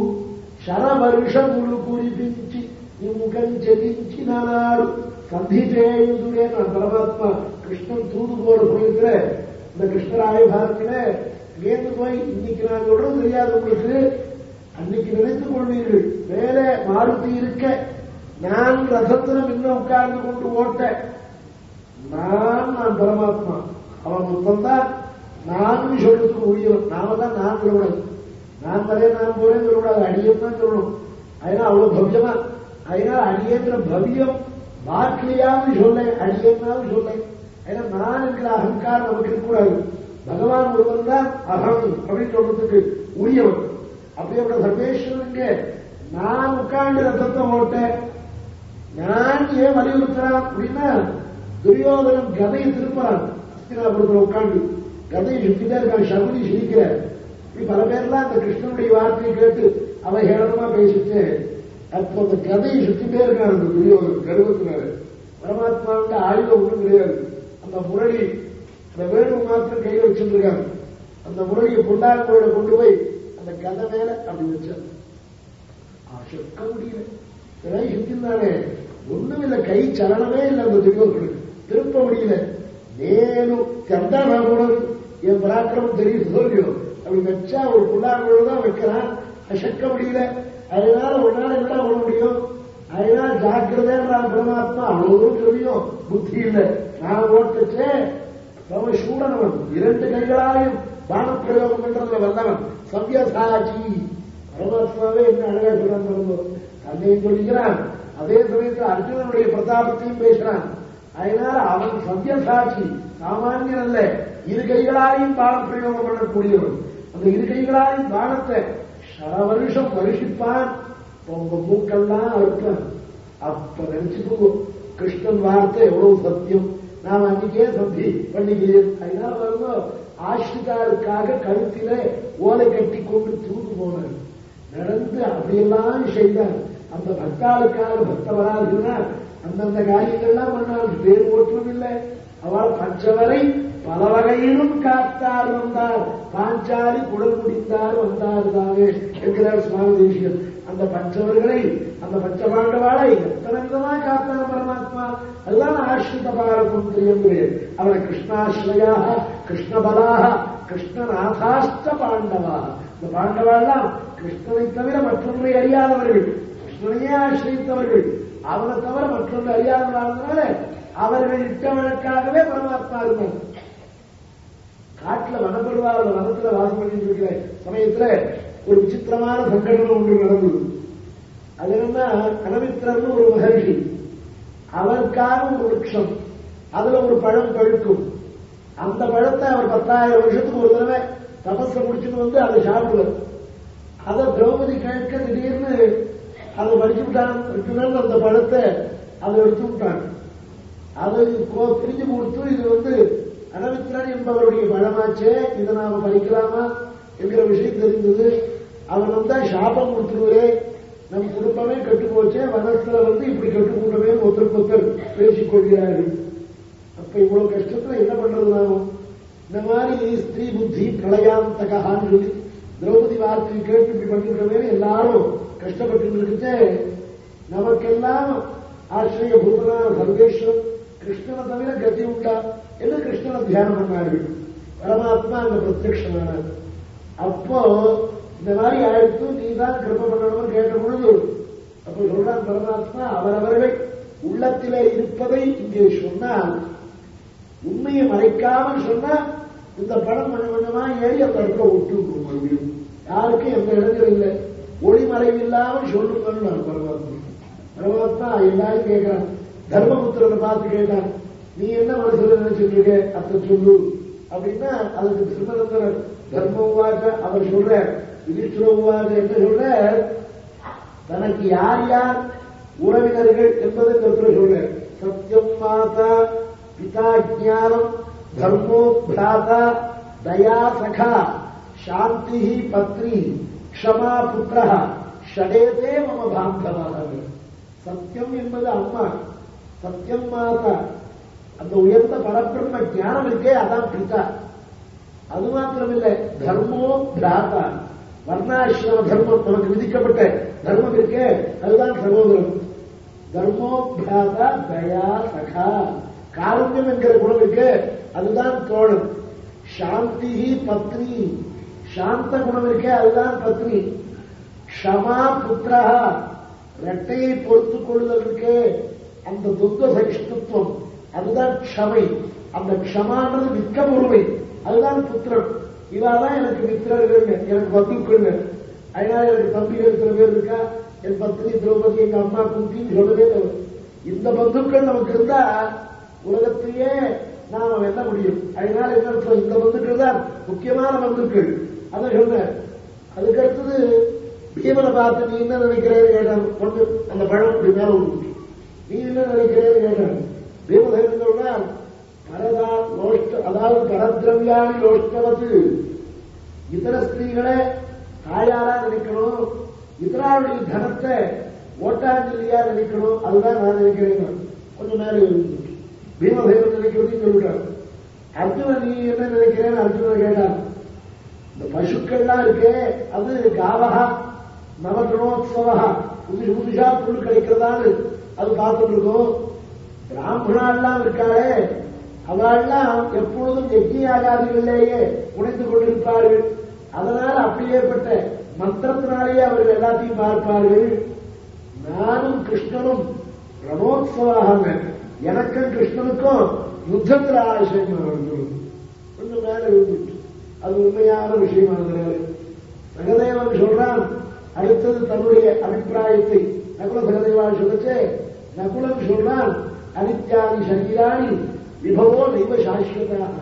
శరవర్షములు కురిపించి ముఖం చెదించిన నాడు சந்திதேயுதுரே. நான் பரமாத்மா கிருஷ்ணன் தூதுகோடு போயிருக்கிற இந்த கிருஷ்ணராய பாரத்தில நேர்ந்து போய் இன்னைக்கு நான் சொல்றது தெரியாது உங்களுக்கு, அன்னைக்கு நினைத்துக் கொள்வீர்கள். மேலே மாருதி இருக்க நான் ரசத்தினம் இன்னும் உட்கார்ந்து கொண்டு ஓட்ட நான் நான் பரமாத்மா அவன் மொத்தம்தான் நான் சொல்றதுக்கு உரியவன். நாம தான் நான் சொல்லக்கூடாது, நான் வரேன் நான் போறேன்னு சொல்லக்கூடாது, அடியம் தான் சொல்லணும். அதனால அவ்வளவு பவ்யமா, அதனால அடியேங்கிற பவ்யம் வாக்கிலையாவது சொல்ல, அடியன்னாவது சொல்ல. ஏன்னா நான் என்கிற அகங்காரம் நமக்கு இருக்கக்கூடாது. பகவான் ஒருவன் தான் அகம் அப்படின்னு சொல்றதுக்கு உரியவன். அப்படியே சர்வேஸ்வரனுக்கு நான் உட்கார்ந்து ரத்தத்தை ஓட்டேன், நான் ஏன் வலியுறுத்துறான் அப்படின்னா துரியோதனன் கதையை திருப்புறான். அஸ்தினாபுரத்தில் உட்கார்ந்து கதையை சுத்திட்டே இருக்கான். சகுனி சிரிக்கிறார். இப்படி பல பேர்லாம் அந்த கிருஷ்ணனுடைய வார்த்தையை கேட்டு அவன் ஹேளனமா பேசிட்டு அப்போ அந்த கதையை சுத்திட்டே இருக்கான். அந்த துரியோதனன் கருவத்தினாரு பரமாத்மாவுக்கு ஆயுதம் ஒன்றும் கிடையாது. அந்த முரளி அந்த வேணு மாத்திரம் கையில் வச்சுட்டு இருக்காங்க. அந்த முரளியை பொண்டாங்கோட கொண்டு போய் அந்த கதை மேல அப்படி வச்சார். சொக்க முடியல, இதெல்லாம் சுத்திருந்தானே ஒண்ணும் இல்லை, கை சலனமே இல்லை. அந்த துரியோதனுக்கு திருப்ப முடியல. மேலும் சந்தானகுடன் என் பராக்கிரமம் தெரியும் சொல்லியோ அப்படி வச்சா ஒரு புல்லாங்கோடு தான் வைக்கிறான், அசக்க முடியல. அதனால உன்னால என்ன பண்ண முடியும்? அதனால ஜாக்கிரதான் பரமாத்மா அவ்வளவு தெரியும், புத்தி இல்லை. நான் ஓட்டுச்சே அவன் சூடனவன், இரண்டு கைகளாலையும் பானப்பிரயோகம் பண்றதுல வல்லவன், சவ்யசாச்சி. பரமாத்மாவே என்ன அழகா சொல்றான், தன்னையும் சொல்லிக்கிறான், அதே சமயத்தில் அர்ஜுனனுடைய பிரதாபத்தையும் பேசுறான். அதனால அவன் சத்யசாட்சி, சாமானியன் அல்ல, இரு கைகளாலையும் பானம் பிரயோகம் பண்ணக்கூடியவன். அந்த இரு கைகளாலையும் பானத்தை சர வருஷம் வருஷிப்பான். உங்க மூக்கெல்லாம் அறுக்கலாம். அப்ப நினைச்சுக்கோ கிருஷ்ணன் வார்த்தை எவ்வளவு சத்தியம். நாம் அன்னைக்கே சந்தி பண்ணிக்கிறேன். அதனால வருங்க ஆஷ்ரிகாருக்காக கழுத்திலே ஓலை கட்டி கொண்டு தூக்கு போனார். நடந்து அப்படியெல்லாம் செய்தார். அந்த பக்தாளுக்காக பக்த வராதுன்னா அந்தந்த காரியங்கள்லாம் பண்ணால் பேர் ஓட்டும் இல்லை. அவள் பஞ்சவரை பல வகையிலும் காத்தார் வந்தார், பாஞ்சாலி குடல் முடிந்தார் வந்தார் தானே என்கிறார் சுவாமி தேசிகன். அந்த பஞ்சவர்களை அந்த பஞ்சபாண்டவாளை எத்தனை விதமா காத்தார் பரமாத்மா. அதுதான் ஆசிரித பாரதம் தெரியும். அவளை கிருஷ்ணாஸ்ரயாக கிருஷ்ணபலாக கிருஷ்ணநாதாஷ்ட பாண்டவா. இந்த பாண்டவாள்லாம் கிருஷ்ணனை தவிர மற்றொன்றை அறியாதவர்கள், கிருஷ்ணனையே ஆசிரியத்தவர்கள். அவனை தவிர மற்றொன்று அறியாதவர்களானதுனால அவர்கள் இட்ட வழக்காகவே பரமாத்மா இருந்தார். காட்டுல வனப்படுவார் வனத்துல வாசம் பண்ணிட்டு இருக்கிற சமயத்துல ஒரு விசித்திரமான சங்கடம் ஒன்று நடந்தது. அது என்ன, கணவித்திரர்னு ஒரு மகர்ஷி, அவருக்காக ஒரு விருட்சம், அதுல ஒரு பழம் பழுக்கும். அந்த பழத்தை அவர் பத்தாயிரம் வருஷத்துக்கு ஒரு தடவை தபஸ முடிச்சுட்டு வந்து அதை சாப்பிடுவார். அதை திரௌபதி கேட்க திடீர்னு அதை படிச்சு விட்டான். அந்த பழத்தை அதை எடுத்து விட்டான். அதை பிரிஞ்சு கொடுத்து இது வந்து அனவித்திரன் என்பவருடைய பழமாச்சே, இதை நாம பறிக்கலாமா என்கிற விஷயம் தெரிந்தது. அவன் வந்தா சாபம் கொடுத்துருவே, நம் குடும்பமே கெட்டு போச்சே, வனத்துல வந்து இப்படி கெட்டு போட்டவே ஒருத்தருக்கு ஒருத்தர் பேசிக் கொள்கிறார்கள். அப்ப இவ்வளவு கஷ்டத்துல என்ன பண்றது நாம? இந்த மாதிரி ஸ்திரீ புத்தி பிரளயாந்தகான்னு சொல்லி திரௌபதி வார்த்தை கேட்டு இப்படி பண்ணிவிட்டவே எல்லாரும் கஷ்டப்பட்டு இருக்குச்சே, நமக்கெல்லாம் ஆசிரிய பூதனான சர்வேஸ்வரன் கிருஷ்ணனை தவிர கதி உண்டா என்று கிருஷ்ணனை தியானம் பண்ணார்கள். பரமாத்மா அங்க பிரத்யட்சமானார். அப்போ இந்த மாதிரி ஆயிடுத்து, நீதான் கிருப பண்ணணும்னு கேட்ட பொழுது அப்ப சொல்றான் பரமாத்மா, அவரவர்கள் உள்ளத்திலே இருப்பதை இங்கே சொன்னால், உண்மையை மறைக்காமல் சொன்னா இந்த படம் கொஞ்சம் கொஞ்சமா ஏறி அந்த இடத்துல ஒட்டு முடியும். யாருக்கும் எந்த இடத்துல இல்லை, ஒளிமறைவு இல்லாமல் சொல்லுங்கன்னு நான் பரமாத்மா. பரமாத்மா எல்லாரும் கேட்கிறான். தர்மபுத்திரனை பார்த்து கேட்டான், நீ என்ன மனசுல நினைச்சிட்டு இருக்க, அத்தை சொல்லு அப்படின்னா அதுக்கு திருமணந்தர் தர்மவாக அவர் சொல்ற, யுதிஷ்டிரவாக என்ன சொல்ற, தனக்கு யார் யார் உறவினர்கள் என்பதை சொல்ற. சத்தியம் மாதா பிதா ஞானம் தர்மோ பிராதா தயா சகா சாந்தி பத்னி க்ஷமா புத்திர ஷடேதே மம பாந்தவாக. சத்தியம் என்பது அம்மா, சத்தியம் மாதா, அந்த உயர்ந்த பரபிரம்ம ஞானம் இருக்கே அதான் பிதா. அது மாத்திரமில்லை, தர்மோ பிராதா, வர்ணாசிரம தர்மம் நமக்கு விதிக்கப்பட்ட தர்மம் இருக்கே அதுதான் சகோதரம். தர்மோ பிராதா தயா சகா, காருண்யம் என்கிற குணம் இருக்கு அதுதான் தோழன். சாந்தி பத்னி, சாந்த குணம் இருக்கே அதுதான் பத்னி. க்ஷமா புத்திரா, ரெட்டையை பொறுத்துக் கொள்ளுதல் இருக்கே அந்த துக்க சகிஷ்ணுத்துவம் அதுதான் க்ஷமை. அந்த க்ஷமான்றது மிக்க பொறுமை அதுதான் புத்திரன். இவாதான் எனக்கு மித்திரர்கள், எனக்கு பந்துக்கள். அதனால எனக்கு தம்பிகள் சில பேர் இருக்கா, என் பத்னி திரௌபதி, எங்க அம்மா குந்தின்னு சொல்லவே தவிர இந்த பந்துக்கள் நமக்கு இருந்தா உலகத்தையே நாம வெல்ல முடியும். அதனால என்ன, இந்த பந்துக்கள் தான் முக்கியமான பந்துக்கள். அதை சொன்ன. அதுக்கடுத்தது பீமனை பார்த்து நீ என்ன நினைக்கிறேன்னு கேட்டான். கொண்டு அந்த பழம் இப்படி மேல விட்டு, நீ என்ன நினைக்கிறேன்னு கேட்டான். பீமதேவன் சொல்றான், பரதா லோஷ்ட, அதாவது பரத்ரவியாணி லோஷ்டவது, இதர ஸ்திரீகளை தாயாரா நினைக்கணும், இதராவுடைய தனத்தை ஓட்டாஞ்சலியா நினைக்கணும், அதுதான் நான் நினைக்கிறேன். கொஞ்சம் மேலே பீமதேவன் நினைக்கிறதையும் சொல்லிட்டான். அர்ஜுனன் நீ என்ன நினைக்கிறேன்னு அர்ஜுனன் கேட்டான். இந்த பசுக்கள்லாம் இருக்கே அது காவகா நவகிரணோத்சவா, புதுசு புதுசா புல் கிடைக்கிறதான்னு அது பார்த்துட்டு இருக்கோம். பிராமணாலாம் இருக்காளே அவெல்லாம் எப்பொழுதும் யஜ்ஞாகாதிகளிலேயே உணைந்து கொண்டிருப்பார்கள். அதனால் அப்படியேப்பட்ட மந்திரத்தினாலேயே அவர்கள் எல்லாத்தையும் பார்ப்பார்கள். நானும் கிருஷ்ணனும் ரணோத்சவாக, எனக்கும் கிருஷ்ணனுக்கும் யுத்தத்தில் ஆசையம் கொஞ்சம் மேல இருந்துட்டு அது உண்மையான விஷயமானது. சகதேவன் சொல்றான். அடுத்தது தன்னுடைய அபிப்பிராயத்தை நகுல சகதேவான் சொல்லச்சே, நகுலன் சொல்றான், அனித்யானி சரீராணி விபவோ தெய்வ சாஸ்வதாக.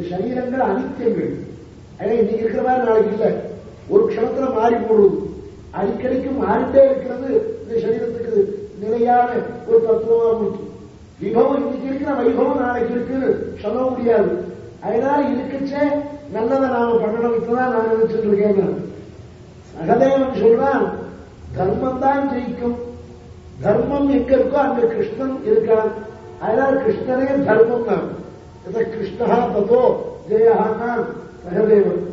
சரீரங்கள் அனித்தியங்கள். இன்னைக்கு இருக்கிற மாதிரி நாளைக்கு இல்லை, ஒரு க்ஷணத்துல மாறி போடுவது. அடிக்கடிக்கு மாறிட்டே இருக்கிறது இந்த சரீரத்துக்கு நிலையான ஒரு தத்துவமாக இருக்கு. விபவம் இன்னைக்கு இருக்கிற வைபவம் நாளைக்கு இருக்குன்னு சொல்ல முடியாது. அதனால இருக்குச்சே நல்லதை நாம பண்ணணும். இப்பதான் நான் நினைச்சிட்டு இருக்கேன். சகதேவன் சொல்றான், தர்மம் தான் ஜெயிக்கும். தர்மம் எங்க இருக்கோ அங்க கிருஷ்ணன் இருக்கான். அதனால கிருஷ்ணனே தர்மம் தான். கிருஷ்ணா ததோ ஜெயஹான் சகதேவன்.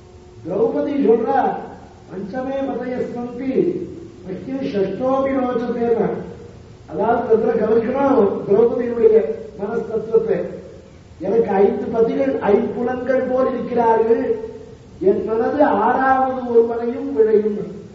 திரௌபதி சொல்றா, பஞ்சமே மதயஸ்மந்தி மக்கிய ஷஷ்டோபி ரோச்சதேன. அதாவது தத்திர கவனிக்கணும் திரௌபதியுடைய மனஸ்தத்துவத்தை. எனக்கு ஐந்து பதிகள் ஐம்புலன்கள் போல் இருக்கிறார்கள், என் மனது ஆறாவது ஒருவனையும் விழையும்.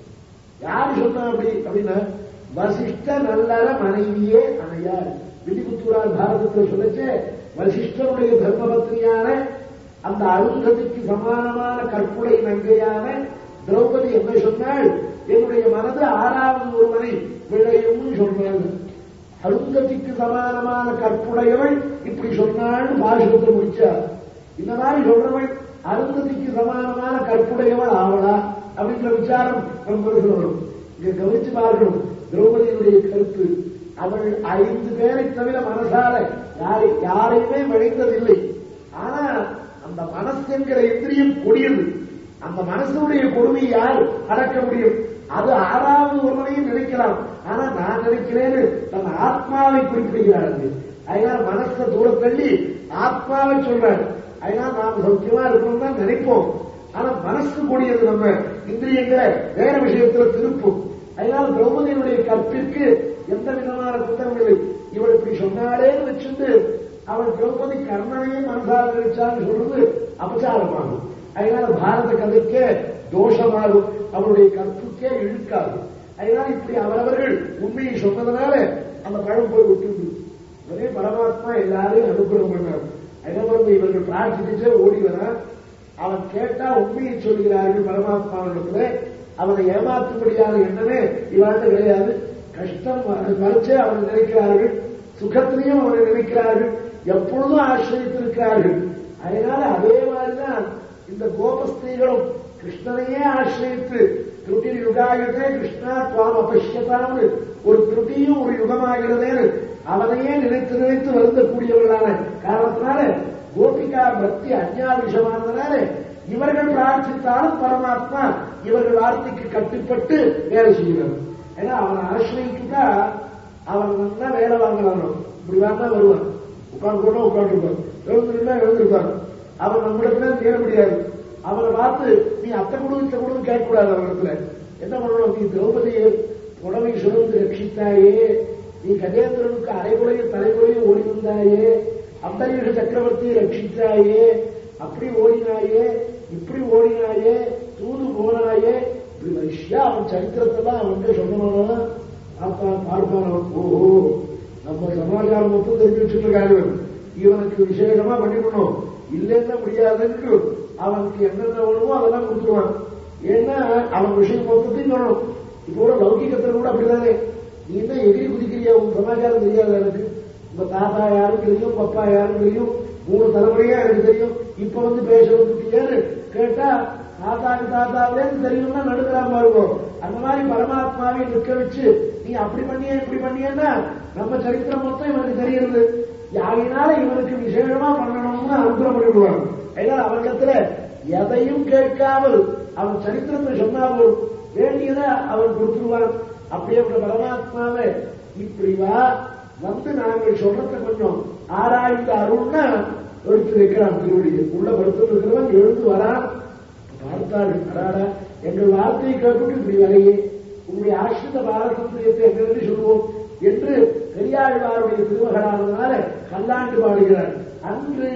யாரு சொன்னா அப்படி அப்படின்னா, வசிஷ்ட நல்லற மனைவியே அணையார். விதிபுத்தூரார் பாரதத்தில் சொல்லச்சே, வசிஷ்டனுடைய தர்மபத்னியான அந்த அருந்ததிக்கு சமானமான கற்புடை நங்கையான திரௌபதி என்ன சொன்னாள், என்னுடைய மனது ஆறாவது ஒருவனை விளையும் சொல்றாங்க. அருந்ததிக்கு சமானமான கற்புடையவள் இப்படி சொன்னாள் பாஷத்தை முடிச்சார். இந்த மாதிரி சொல்றவள் அருந்ததிக்கு சமானமான கற்புடையவள் ஆவலா அப்படின்ற விசாரம் நம்ம மனசுல வரும். இங்க கவனிச்சு பார்க்கணும் திரௌபதியினுடைய கருத்து. அவள் ஐந்து பேரை தவிர மனசால யாரை யாரையுமே விளைந்ததில்லை. ஆனா அந்த மனசு என்கிற இந்திரியம் கொடியது. அந்த மனசுடைய கொடுமையை யார் அடக்க முடியும்? அது ஆறாவது ஒருவனையும் நினைக்கலாம். ஆனா நான் நினைக்கிறேன்னு தன் ஆத்மாவை குறிப்பிடுகிறார்கள். அதனால மனசை தூர தள்ளி ஆத்மாவை சொல்றாரு. அதனால நாம் சௌக்கியமா இருக்கணும் தான் நினைப்போம். ஆனா மனசு கூடியது நம்ம இந்திரியங்களை வேற விஷயத்துல திருப்பும். அதனால திரௌபதியினுடைய கற்பிற்கு எந்த விதமான புத்தகம் இல்லை. இவள் இப்படி சொன்னாலேன்னு வச்சுட்டு அவள் திரௌபதி கர்ணனையும் மனசார நினைச்சான்னு சொல்றது அபச்சாரமாகும். அதனால பாரத கதைக்கே தோஷமாகும், அவருடைய கற்புக்கே இழுக்காது. அதனால இப்படி அவரவர்கள் உண்மையை சொன்னதுனால அந்த பழம் போய் விட்டு ஒரே பரமாத்மா எல்லாரையும் அனுகிரகம் பண்ணார். அதனால இவர்கள் பிரார்த்திச்சே ஓடி வர அவன் கேட்டா உண்மையை சொல்கிறார்கள் பரமாத்மாவிடத்துல. அவனை ஏமாற்றும்படியான எண்ணமே இவாட்ட கிடையாது. கஷ்டம் மறைச்சே அவனை நினைக்கிறார்கள், சுகத்திலையும் அவனை நினைக்கிறார்கள், எப்பொழுதும் ஆசிரியத்திருக்கிறார்கள். அதனால அதே மாதிரிதான் இந்த கோபஸ்திரீகளும் கிருஷ்ணனையே ஆசிரியத்து திருட்டி யுகாயுதே கிருஷ்ணா துவாம் அபஷ்யதான்னு ஒரு திருட்டியும் ஒரு யுகமாகிறதேன்னு அவனையே நினைத்து நினைத்து வருந்தக்கூடியவர்களான காரணத்தினால கோபிகா பக்தி அஞ்ஞாபிஷமானதுனால இவர்கள் பிரார்த்தித்தாலும் பரமாத்மா இவர்கள் வார்த்தைக்கு கட்டுப்பட்டு வேலை செய்கிறார். ஏன்னா அவனை ஆசிரியத்துட்டா அவன் நல்லா வேலை வாங்கலாம். இப்படி வாங்க வருவான், உட்காந்து கூட உட்காந்துருப்பான், எழுந்திருந்தா எழுந்திருப்பான். அவன் நம்மிடத்துல தேட முடியாது. அவனை பார்த்து நீ அத்தை குடும்பத்தை கூட கேட்கக்கூடாது. அவனிடத்துல என்ன பண்ணணும்? நீ திரௌபதியை புடவை சுழந்து ரட்சித்தாயே, நீ கஜேந்திரனுக்கு அரைகுறையும் தலைகுறையும் ஓடி வந்தாயே, அம்பரீஷ சக்கரவர்த்தியை ரட்சித்தாயே, அப்படி ஓடினாயே, இப்படி ஓடினாயே, தூது போனாயே, இப்படி வரிசையா அவன் சரித்திரத்தெல்லாம் அவன் சொல்லணும். அப்பா பார்ப்பான். ஓஹோ, நம்ம சமாச்சாரம் மொத்தம் தெரிஞ்சு வச்சுட்டு இருக்காரு, இவனுக்கு விசேஷமா பண்ணிக்கணும், இல்லைன்னா முடியாதுன்னு அவனுக்கு என்னென்ன வேணுமோ அதெல்லாம் கொடுத்துருவான். ஏன்னா அவன் விஷயம் மொத்தத்தையும் சொல்லணும். இப்ப கூட லௌகிகத்தில் கூட அப்படிதானே, நீ என்ன எகிரி குதிக்கிறியா, உன் சமாச்சாரம் தெரியாது எனக்கு, உங்க தாத்தா யாரும் தெரியும், உங்க அப்பா யாரும் தெரியும், மூணு தலைமுறையா எனக்கு தெரியும், இப்ப வந்து பேச வந்துட்டியான்னு கேட்டா தாத்தாக்கு தாத்தாவே தெரியும்னா நடுக்கிறாம இருக்கும். அந்த மாதிரி பரமாத்மாவை நிற்க வச்சு நீ அப்படி பண்ணிய இப்படி பண்ணியன்னா நம்ம சரித்திரம் மொத்தம் இவனுக்கு தெரியுது. யாரினால இவனுக்கு விசேஷமா பண்ணணும்னு அனுகிரகம் பண்ணிவிடுவாங்க. அதனால அவனிடத்துல எதையும் கேட்காமல் அவன் சரித்திரத்தை சொன்னாலும் வேண்டியதை அவன் கொடுத்துருவான். அப்படியே பரமாத்மாவை இப்படி வா வந்து நாங்கள் சொல்றத கொஞ்சம் ஆராய்ந்து அருள்னா எடுத்து வைக்கிறான். திருவடியை உள்ள படுத்து இருக்கிறவன் எழுந்து வரான். பார்த்தார்கள், அடாடா எங்கள் வார்த்தையை கேட்டு இப்படி வரையே உங்களுடைய ஆசிரித பாரதந்திரியத்தை எங்களுக்கு சொல்லுவோம் என்று பெரியாழ்வாருடைய திருமகளானதுனால கல்லாண்டு பாடுகிறார். அன்று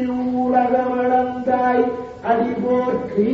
ஊரகமளந்தாய் அடிபோற்றி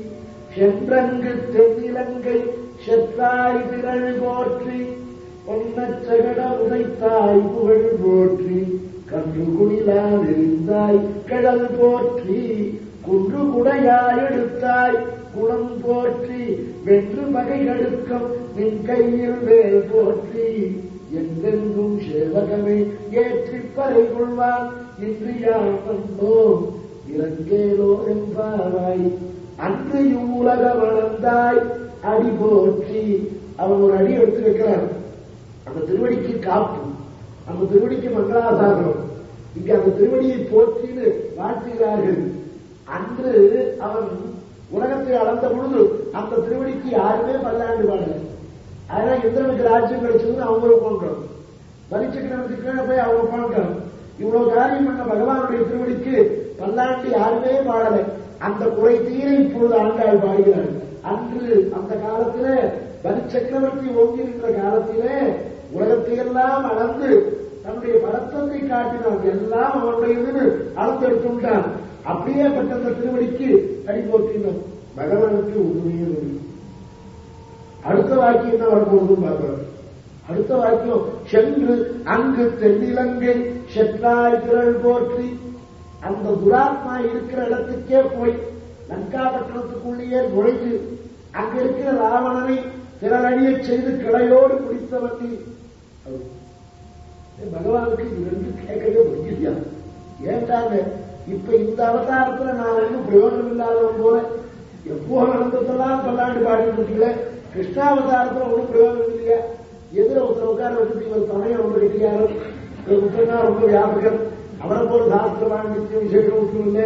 சென்றங்கு தென்னிலங்கை செத்தாய் திரள் போற்றி பொன்னச்சகட உதைத்தாய் புகழ் போற்றி கன்று குடிலால் எரிந்தாய் கடல் போற்றி குன்று குடையாய் எடுத்தாய் குணம் போற்றி வென்று பகை கடுக்கம் நின் கையில் வேல் போற்றி என்றென்றும் சேவகமே ஏற்றி பறை கொள்வான் இன்று யார் வந்தோம் இறங்கேலோ என்பாராய். அன்று இவ்வுலக வளர்ந்தாய் அடி போற்றி. அவன் ஒரு அடி எடுத்து வைக்கிறான். அந்த திருவடிக்கு காப்பு, அந்த திருவடிக்கு மங்களாசாசனம். இங்க அந்த திருவடியை போற்றின்னு வாழ்த்துகிறார்கள். அன்று அவன் உலகத்தை அளந்த பொழுது அந்த திருவடிக்கு யாருமே பல்லாண்டு பாடல. அதனால இந்திரனுக்கு ராஜ்யம் கிடைச்சதுன்னு அவங்களும் போன்றோம். பலிச்சக்கரவர்த்தி கீழே போய் அவங்க போன்றோம். இவ்வளவு காரியம் பண்ண பகவானுடைய திருவடிக்கு பல்லாண்டு யாருமே பாடலை. அந்த குறை தீர இப்பொழுது ஆண்டாள் பாடுகிறார். அன்று அந்த காலத்தில பலிச்சக்கரவர்த்தி ஓங்கி நின்ற காலத்திலே உலகத்தையெல்லாம் அளந்து தன்னுடைய பலத்தத்தை காட்டினான். எல்லாம் அவனுடைய அளந்தெடுத்துட்டான். அப்படியே பட்ட அந்த திருவடிக்கு அடி போற்றினோம். பகவானுக்கு உண்மையே முடியும். அடுத்த வாக்கியம் என்ன வரப்போகுதுன்னு பார்க்கிறோம். அடுத்த வாக்கியம் சென்று அங்கு தென்னிலங்கை செற்றாய் திரள் போற்றி. அந்த துராத்மா இருக்கிற இடத்துக்கே போய் லங்காபட்டணத்துக்குள்ளேயே நுழைந்து அங்க இருக்கிற ராவணனை திரளடிய செய்து கிளையோடு குடித்தவன் நீ. பகவானுக்கு இது ரெண்டு கேட்கவே முடியலையா? ஏன்டாங்க இப்ப இந்த அவதாரத்துல நான் ஒன்றும் பிரயோஜனம் இல்லாதவன் போல எப்போ நடந்ததெல்லாம் பல்லாண்டு பாடிட்டு இருக்கீங்களே, கிருஷ்ணாவதாரத்துல ஒன்றும் பிரயோஜனம் இல்லையா? எதிர ஒருத்தர் உட்கார வச்சுட்டு இவர் சமயம் ஒன்று கட்டியாரு, முத்தனா ரொம்ப வியாபகர், அவரை போல சாஸ்திரமான நிச்சயம் விசேஷம் ஒன்றும் இல்லை.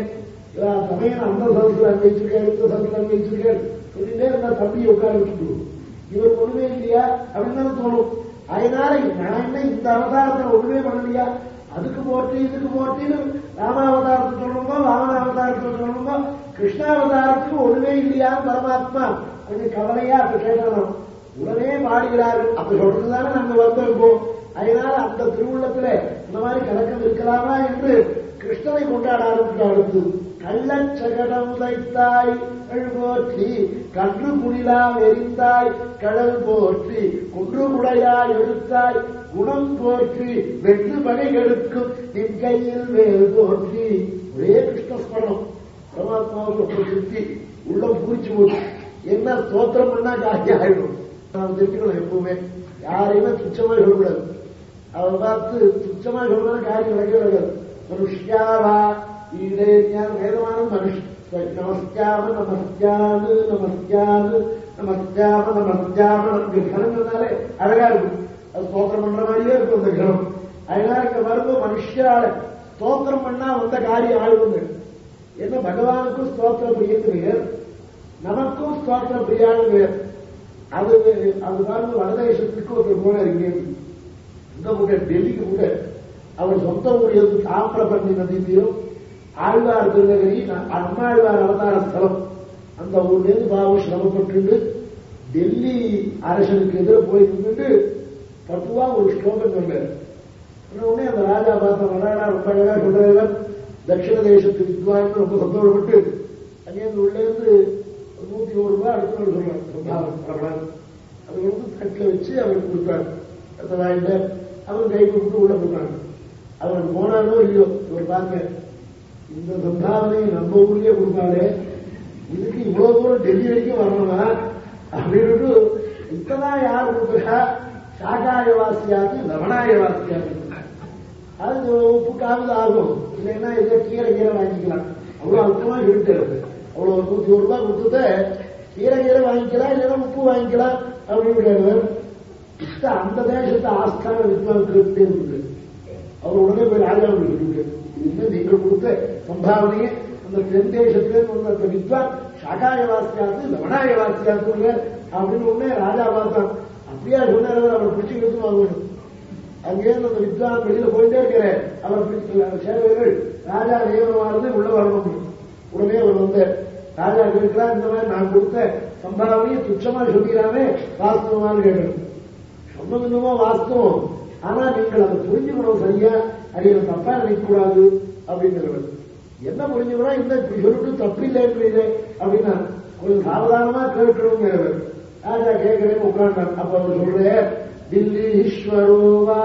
சமயம் அந்த சதத்துல அன்வைச்சிருக்காரு, இந்த சதத்துல அன்வைச்சிருக்காரு சொல்லிட்டே இருந்தா தம்பியை உட்கார வச்சுட்டு இவர் ஒண்ணுமே இல்லையா அப்படின்னு தோணும். அதனால நான் என்ன இந்த அவதாரத்தில் ஒண்ணுமே பண்ணலையா, அதுக்கு போட்டு இதுக்கு போட்டின்னு ராமாவதாரத்தை சொல்லணுமோ வாமனாவதாரத்தை சொல்லணுமோ கிருஷ்ணாவதாரத்துக்கு ஒண்ணுமே இல்லையா பரமாத்மா கொஞ்சம் கவலையா அப்ப கேட்கணும். உடனே பாடுகிறார்கள். அப்ப சொல்றதுதானே நாங்க வந்திருக்கோம். அதனால அந்த திருவுள்ளத்துல இந்த மாதிரி கலக்கம் இருக்கலாமா என்று கிருஷ்ணனை கொண்டாட ஆரம்பித்து கள்ளச்சகடம் உதைத்தாய் போற்றி, கன்று குடிலா வெறிந்தாய் கடல் போற்றி, குன்று குடையாய் எடுத்தாய் குணம் போற்றி, வெற்று பகை எடுக்கும் நின் கையில் வேறு போற்றி. ஒரே கிருஷ்ணஸ்மரணம் பரமாத்மாவுக்கு சுத்தி உள்ள பூச்சி போச்சு. என்ன ஸ்தோத்திரம் பண்ணா காட்சி ஆயிடும். நாம் தெரிஞ்சுக்கணும். எப்பவுமே யாரையுமே துச்சமா சொல்லக்கூடாது. அவன் பார்த்து துச்சமா சொல்றத காரியம் நடக்கிறது. மனுஷ்யாவா ஈடே வேதமான மனுஷ் நமஸ்காம நமஸ்கானு நமஸ்கானு நமஸ்காம நமஸ்காம நமக்கு கணம்னாலே அழகா இருக்கும். அது ஸ்தோத்திரம் பண்ற மாதிரியே இருக்கும் அந்த கணம். அதனால இங்க வரும்போது மனுஷால ஸ்தோத்திரம் பண்ணா வந்த காரியம் ஆளுங்க. என்ன பகவானுக்கும் ஸ்தோத்திர பிரியன்னு பேர், நமக்கும் ஸ்தோத்திர பிரியான்னு பேர். அது அது பாருங்க வடதேசத்துக்கு ஒருத்தர் போனார். இங்கே இந்த கூட டெல்லிக்கு கூட அவர் சொந்த ஊழியருக்கு தாமிரபரணி நதி தீரும் ஆழ்வார் திருநகரி அம்மாழ்வார் அவதார ஸ்தலம். அந்த ஊர்லேருந்து பாவம் சிரமப்பட்டு டெல்லி அரசனுக்கு எதிர போய் நின்றுட்டு பத்துவா ஒரு ஸ்லோகம் சொன்னார். உடனே அந்த ராஜா பார்த்த வராடா ரொம்ப அழகா சொல்றவர் தட்சிண தேசத்து வித்வான் ரொம்ப சந்தோஷப்பட்டு அங்கேருந்து உள்ளேருந்து நூத்தி ஒரு ரூபாய் அடுத்த சொல்றாங்க. அது வந்து தட்டில் வச்சு அவருக்கு கொடுத்தாரு. அந்த வாயில அவர் கை கொடுத்து உள்ள போட்டாங்க. அவர் போனாரோ இல்லையோ இவர் பாருங்க இந்த சந்தாவனையை நம்ம ஊர்லயே கொடுத்தாலே இதுக்கு இவ்வளவு தூரம் டெல்லி வரைக்கும் வரணுமா அப்படின்னு இப்பதான் யார் கொடுக்குறா சாகாயவாசியாது லவணாயவாசியாது. அது உப்பு காவில ஆகும். இல்லைன்னா இதை கீரை கீரை வாங்கிக்கலாம். அவ்வளவு அர்த்தமா இருக்கிறது. அவ்வளவு நூத்தி ஒரு ரூபாய் கொடுத்துட்டு கீரை கீரை வாங்கிக்கலாம், இல்லைன்னா உப்பு வாங்கிக்கலாம் அப்படின்னு அந்த தேசத்தை ஆஸ்தான வித்வான்கிட்டே இருக்கு. அவர் உடனே போய் ராஜாவுக்கு இருக்கு. இது நீங்கள் கொடுத்த சம்பாவனையே அந்த தென் தேசத்திலே அந்த வித்வான் சாகாயவாசியாது லவணாயவாசியாது அப்படின்னு உடனே ராஜா பார்த்தான். அப்படியா சொன்னார். அவரை பிடிச்சு கொடுத்து வாங்கணும். அங்கேருந்து அந்த வித்வான் வெளியில போயிட்டே இருக்கிறேன். அவரை பிடிச்சு சேவைகள் ராஜா நியமனமானது உள்ள வரணும். உடனே அவர் வந்த ராஜா கேட்கிறார், இந்த மாதிரி நான் கொடுத்த சம்பாவனையை துச்சமா சொல்லிக்கிறானே வாஸ்தவமானு கேட்கணும். சொன்னது என்னமோ வாஸ்தவம், ஆனா நீங்கள் அதை புரிஞ்சுக்கணும் சரியா, அதை தப்பா நினைக்கக்கூடாது அப்படிங்கிறவர். என்ன புரிஞ்சுக்கணும், இந்த இப்படி சொல்லிட்டு தப்பு இல்லைன்றீங்க அப்படின்னா கொஞ்சம் சாவதானமா கேட்கணுங்கிறவர். ராஜா கேட்கிறேன்னு உட்காண்டான். அப்ப அவர் சொல்ற தில்லீஸ்வரோவா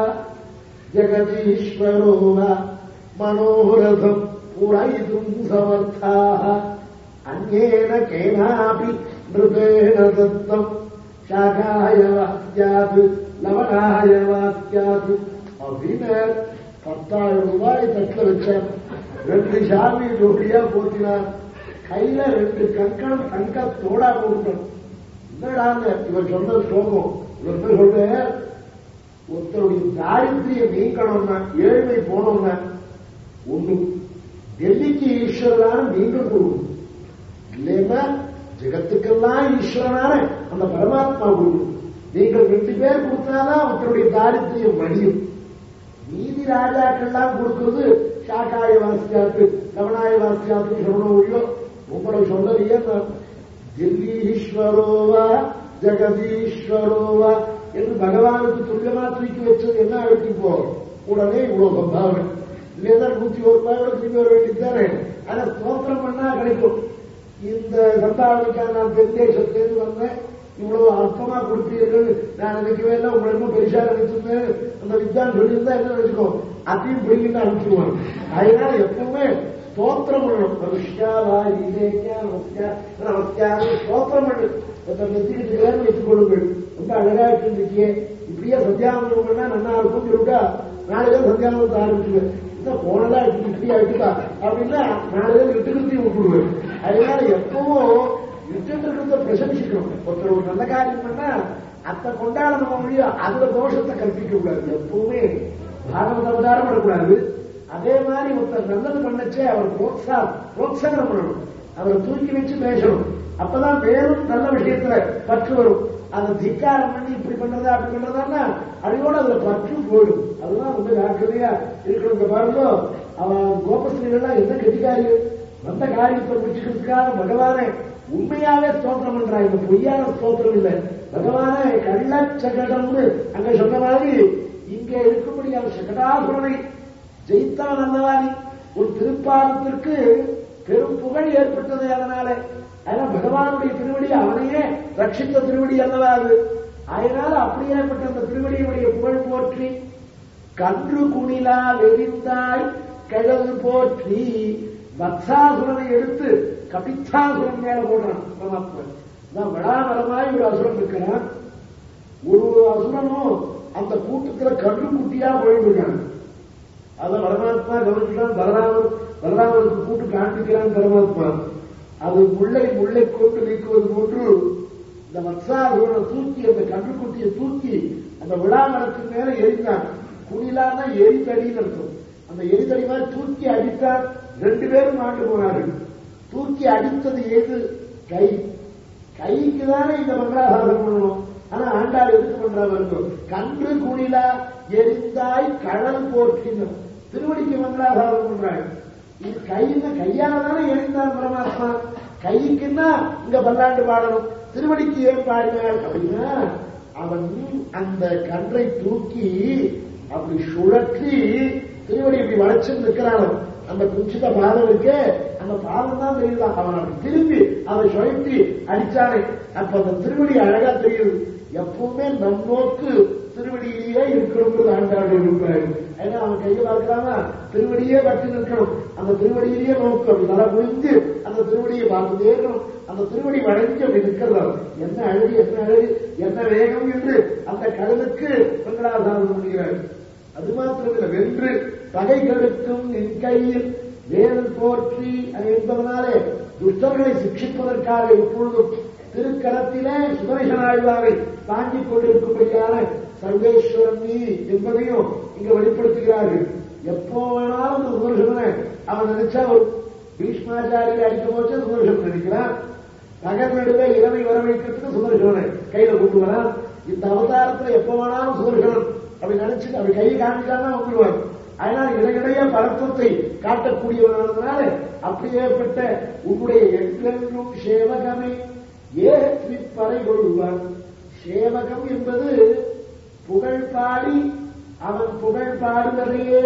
ஜெகதீஸ்வரோவா மனோரதம் புரைதும் சமர்த்தாக அந்நேன கேனாபி நிருபேண தத்தம் சாகாய வாக்கியாது லவணாய வாக்கியாது அப்படின்னு பத்தாயிரம் ரூபாய் தட்டில் வச்சார். ரெண்டு சாமி ஜோடியா போட்டினார். கையில ரெண்டு கங்கணம் தங்க தோடா போட்டோம். என்னடாங்க இவர் சொன்ன ஸ்லோகம் இவர் என்ன சொல்ற, ஒருத்தருடைய தாரித்திரியம் நீக்கணும்னா ஏழ்மை போனோம்னா ஒண்ணு டெல்லிக்கு ஈஸ்வரனான நீங்கள் கொடுக்கணும், இல்லைன்னா ஜெகத்துக்கெல்லாம் ஈஸ்வரனான அந்த பரமாத்மா கொடுக்கணும். நீங்கள் ரெண்டு பேர் கொடுத்தாதான் ஒருத்தருடைய தாரித்திரியம் வடியும். நீதி ராஜாக்கள்லாம் கொடுக்கிறது சாக்காய வாசியாத்து கவனாய வாசியாத்து சொல்லணும் ஒழியோ உங்களை சொல்லலையே. டெல்லி ஈஸ்வரோவா ஜெகதீஸ்வரோவா என்று பகவானுக்கு துல்லியமா தூக்கி வச்சது என்ன அழைச்சி போகும் உடனே இவ்வளவு சம்பாவனை இல்லையா நூத்தி ஒரு ரூபாயோட திரும்பி வர வேண்டியதுதானே. அதை ஸ்தோத்திரம் பண்ணா கிடைக்கும். இந்த சம்பாவனைக்காக நான் தென்தேசத்திலிருந்து வந்தேன், இவ்வளவு அற்பமா கொடுப்பீர்கள் நான் நினைக்கவே இல்லை, உங்களுக்கு பெருசா நினைச்சிருந்தேன் அந்த வித்தான் சொல்லியிருந்தா என்ன நினைச்சுக்கோ அதையும் பிடிக்கிட்டு அனுப்பிச்சுவாங்க. அதனால எப்பவுமே ஸ்தோத்திரம் பண்ணணும். மனுஷியாவா இல்லையா நமஸ்கா நமஸ்காரம் ஸ்தோத்திரம் பண்ணு நெத்திக்கிட்டு வச்சுக் கொள்ளுங்கள். ரொம்ப அழகா இருந்துச்சு, இப்படியே சத்தியாவனம் பண்ணா நல்லா இருக்கும் சொல்லிட்டா நாளைக்கு சத்தியாவனத்தை ஆரம்பிச்சுவேன். போனதா இப்படியா இருக்குதா அப்படின்னா நாளைக்கு விட்டு நிறுத்தி விட்டுடுவேன். அதனால எப்பவும் விட்டுட்டு இருக்கிறத பிரசங்கிக்கணும். ஒருத்தர் ஒரு நல்ல காரியம் பண்ணா அத்தை கொண்டாடணும் முடியும், அதுல தோஷத்தை கற்பிக்க கூடாது. எப்பவுமே பாகவத அவதாரம் பண்ணக்கூடாது. அதே மாதிரி ஒருத்தர் நல்லது பண்ணச்சே அவர் புரோத்சா புரோத்சாகம் பண்ணணும், அவரை தூக்கி வச்சு பேசணும். அப்பதான் மேலும் நல்ல விஷயத்துல பற்று வரும். அதை திக்காரம் பண்ணி இப்படி பண்றதா அப்படி பண்றதா அதையோட அதுல பற்று போயிடும். அதுதான் ரொம்ப ஜாக்கிரதையா இருக்கணும். பாருங்க அவன் கோபஸ்ரீகள்லாம் என்ன கெட்டிக்காரி வந்த காரியத்தை முடிச்சுக்கிறதுக்காக பகவானே உண்மையாவே ஸ்தோத்திரம் பண்றான். இந்த பொய்யான ஸ்தோத்திரம் இல்லை. பகவானே கள்ளச்சகடம்னு அங்க சொன்ன மாதிரி இங்க இருக்கும்படியான சகடாசுரனை ஜெயித்தவன் அல்லவானி. ஒரு திருப்பாதத்திற்கு பெரும் புகழ் ஏற்பட்டது. அதனால அதனால பகவானுடைய திருவடி அவனையே ரட்சித்த திருவடி அல்லவா அது. அதனால அப்படியேப்பட்ட அந்த திருவடியுடைய புகழ் போற்றி கன்று குணிலா வெறிந்தாய் கழல் போற்றி வத்சாசுரனை எடுத்து கபித்தாசுரன் மேல போடுறான் பரமாத்மா. விடாமரமாய் ஒரு அசுரன் இருக்கிறான். ஒரு ஒரு அசுரனும் அந்த கூட்டத்துல கன்று குட்டியா போயிருக்காங்க. அத பரமாத்மா கவனிச்சுதான் பலராமர் பலராமருக்கு கூட்டு காண்பிக்கிறான் பரமாத்மா. அது முல்லை முல்லை கொண்டு நீக்குவது போன்று இந்த வத்சாசுரனை தூக்கி அந்த கன்றுக்குட்டியை தூக்கி அந்த விழாமரத்தின் மேல எரிந்தான். குணிலான எரிதடின்னு இருக்கும். அந்த எரிதடி மாதிரி தூக்கி அடித்தான். ரெண்டு பேரும் ஆண்டு போனார்கள். தூக்கி அடித்தது ஏது? கை. கைக்கு தானே இந்த மங்களாசாசனம் பண்ணணும். ஆனா ஆண்டாள் எதுக்கு பண்றாங்க இருக்கும். கன்று குணிலா எரிந்தாய் கடல் போற்றின திருவடிக்கு மங்களாசாசனம் பண்றாங்க. இது கைன்னு கையால தானே எரிந்தான் பரமாத்மா. கைக்குன்னா இங்க பல்லாண்டு பாடணும், திருவடிக்கு ஏன் பாடினாள் அப்படின்னா அவன் அந்த கன்றை தூக்கி அப்படி சுழற்றி திருவடி இப்படி வளைச்சு நிற்கிறான். அந்த குஞ்சித பாதம் இருக்கு, அந்த பாதம் தான் தெரியுது. அவன் அப்படி திரும்பி அதை சுழற்றி அடிச்சானே, அப்ப அந்த திருவடி அழகா தெரியுது. எப்பவுமே நம்மோக்கு திருவடியிலேயே இருக்கணும் ஆண்டாடு இருப்பாரு. ஏன்னா அவன் கையை பார்க்கிறானா திருவடியே பற்றி நிற்கணும். அந்த திருவடியிலேயே நோக்கு அப்படி நல்லா புரிஞ்சு அந்த திருவடியை பார்த்துட்டே இருக்கணும். அந்த திருவடி வளைஞ்சு அப்படி நிற்கிறதாம். என்ன அழகு என்ன அழகு என்ன வேகம் என்று அந்த கடலுக்கு மங்களாசாசனம் பண்ணுகிறார். அது மாத்திரமில்லை, வென்று பகைகளுக்கும் என் கையில் வேல் போற்றி என்பதனாலே துஷ்டர்களை சிக்ஷிப்பதற்காக இப்பொழுதும் திருக்கரத்திலே சுதர்சன ஆழ்வாரை தாங்கிக் கொண்டிருக்கும்படியான சர்வேஸ்வரன் நீ என்பதையும் இங்க வெளிப்படுத்துகிறார்கள். எப்போ வேணாலும் இந்த சுதர்சனை அவன் நினைச்சா ஒரு பீஷ்மாச்சாரியை அடிக்க போச்சு சுதர்சன் நினைக்கிறான். நகர் நடுவே இளமை வரவைக்கிறதுக்கு சுதர்சனை கையில கொண்டு வரான். இந்த அவதாரத்துல எப்ப வேணாலும் சுதர்சனன் அப்படி நினைச்சுட்டு அப்படி கையை காமிச்சாதான் வந்துடுவார். அதனால இடையிடையே பரத்துவத்தை காட்டக்கூடியவனானதுனால அப்படியேப்பட்ட உன்னுடைய என்றென்றும் சேவகமே ஏற்றி பறை கொள்வான். சேவகம் என்பது புகழ் பாடி அவன் புகழ் பாடுவதையே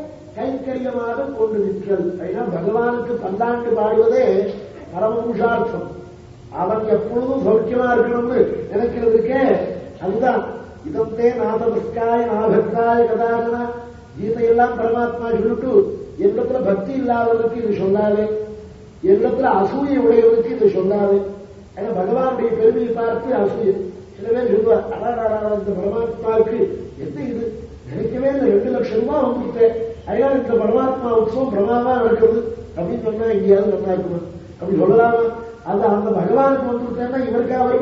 கைக்கரியமாக கொண்டு நிற்றல். ஏன்னா பகவானுக்கு பல்லாண்டு பாடுவதே பரமபுருஷார்த்தம். அவன் எப்பொழுதும் சௌக்கியமா இருக்கணும்னு நினைக்கிறதுக்கே அதுதான். இதத்தே நாதபஸ்காய நாபக்தாய கதாகனா கீதையெல்லாம் பரமாத்மா சொல்லிட்டு என்னத்துல பக்தி இல்லாதவனுக்கு இது சொல்லாதே, என்னத்துல அசூயை உடையவனுக்கு இது சொல்லாதே. ஏன்னா பகவானுடைய பெருமையை பார்த்து அசூயை சில பேர் சொல்லுவார். அடாடா இந்த பரமாத்மாவுக்கு என்ன இது நினைக்கவே இந்த ரெண்டு லட்சம் ரூபாய் வந்துட்டேன், அதனால இந்த பரமாத்மா உற்சவம் பிரமாதமா நடக்குது அப்படின்னு சொன்னா எங்கேயாவது நல்லா இருக்குமா? அப்படி சொல்லலாமா? அது அந்த பகவானுக்கு வந்துட்டேன்னா இவருக்கா வரும்.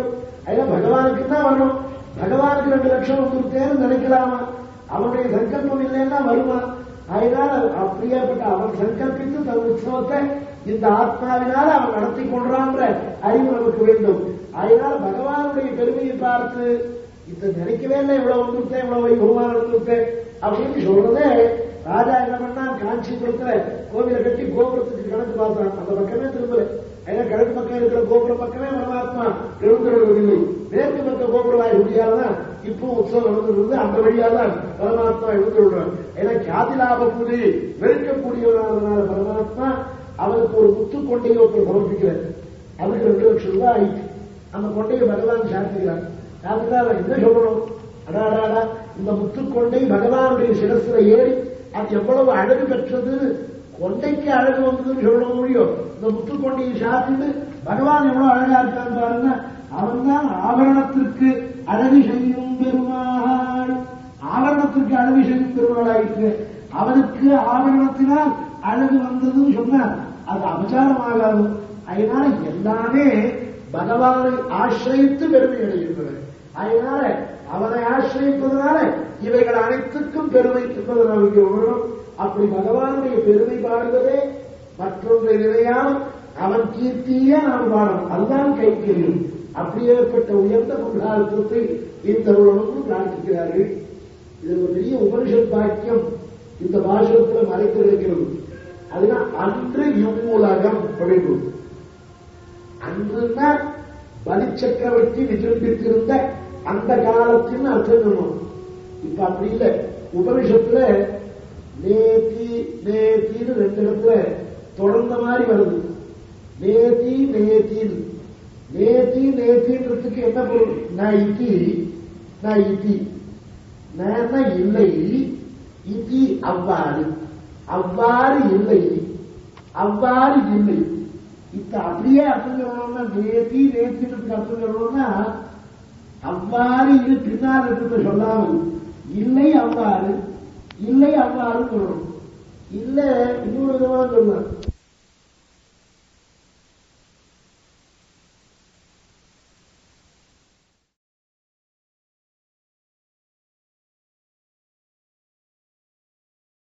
அதெல்லாம் பகவானுக்கு தான் வரணும். பகவானுக்கு ரெண்டு லட்சம் வந்துருக்கேன்னு நினைக்கலாமா? அவனுடைய சங்கல்பம் இல்லைன்னா வருமா? அதனால அப்படியேப்பட்ட அவன் சங்கல்பித்து தன் உற்சவத்தை இந்த ஆத்மாவினால அவன் நடத்தி கொள்றான்ற அறிவு நமக்கு வேண்டும். அதனால பகவானுடைய பெருமையை பார்த்து இந்த நினைக்கவே இல்லை இவ்வளவு வந்துருத்தேன் இவ்வளவு வைபவமான வந்துருத்தேன் அப்படின்னு சொல்றதே. ராஜா என்ன பண்ணா, காஞ்சிபுரத்துல கோவிலை கட்டி கோபுரத்துக்கு கணக்கு பார்த்தான். அந்த பக்கமே திரும்பல. ஏன்னா கிழக்கு பக்கம் இருக்கிற கோபுரம் பக்கமே பரமாத்மா எழுந்துள்ளவில்லை. மேற்கு பக்க கோபுரவாய் வழியால்தான் இப்போ உற்சவம் நடந்துள்ளது. அந்த வழியால்தான் பரமாத்மா எழுந்துள்ளார். ஏன்னா கியாதி லாப பூஜை வெறுக்கக்கூடியவனான பரமாத்மா அவருக்கு ஒரு முத்து கொண்டையை ஒருத்தர் சமர்ப்பிக்கிறார். அதுக்கு ரெண்டு லட்சம் ரூபாய் ஆயிடுச்சு. அந்த கொண்டையை பகவான் சாத்திக்கிறார். சாத்திட்டா என்ன சொல்லணும்? அடாடாடா, இந்த முத்துக்கொண்டை பகவானுடைய சிரஸ்ல ஏறி அது எவ்வளவு அழகு பெற்றது, கொண்டைக்கு அழகு வந்ததுன்னு சொல்ல முடியும். இந்த முத்துக்கொண்டையை சாத்திட்டு பகவான் எவ்வளவு அழகா இருக்கான்னு பாருங்க. அவன் தான் ஆபரணத்திற்கு அழகு செய்யும் பெருமாள். ஆபரணத்திற்கு அழகு செய்யும் பெருமாளாயிருக்கு. அவனுக்கு ஆபரணத்தினால் அழகு வந்ததுன்னு சொன்னார். அது அபச்சாரமாகாது. அதனால எல்லாமே பகவானை ஆசிரியத்து பெருமை அடைகின்றன. அதனால அவனை ஆசிரியப்பதனால இவைகள் அனைத்துக்கும் பெருமை என்பது நமக்கு உணரும். அப்படி பகவானுடைய பெருமை பாடுவதே மற்றொன்றை நிலையால் அவன் கீர்த்தியே நாம் பாடணும். அதுதான் கைக்கரியும். அப்படியேற்பட்ட உயர்ந்த புருஷார்த்தத்தை இந்த உலகம் பிரார்த்திக்கிறார்கள். இது ஒரு பெரிய உபனிஷத் பாக்கியம் இந்த பாஷத்தில் மறைத்து இருக்கிறது. அதுதான் அன்று இவ்வுலகம் அப்படின்னு. அன்றுன்னா பலி சக்கரவர்த்தி விஜம்பித்திருந்த அந்த காலத்தின் அர்த்தம் சொல்லுவோம். இப்ப அப்படி இல்லை. உபனிஷத்துல நேத்தி நேத்தின்னு ரெண்டு இடத்துல தொடர்ந்த மாதிரி வருது. நேத்தி நேத்தின் நேத்தி நேத்தின்றதுக்கு என்ன பொருள்? நான் இத்தி நான் இத்தி நான் இல்லை, இத்தி அவ்வாறு அவ்வாறு இல்லை, அவ்வாறு இல்லை. இப்ப அப்படியே அர்த்தம் சொல்லணும்னா நேத்தி நேத்தின்றதுக்கு அர்த்தம் சொல்லணும்னா அவ்வாறு இது பின்னால் இருக்கிறத சொல்லாமல் இல்லை அவ்வாறு இல்லை அவ்வாறு சொல்லணும். இல்ல இன்னொரு விதமாக சொல்லலாம்.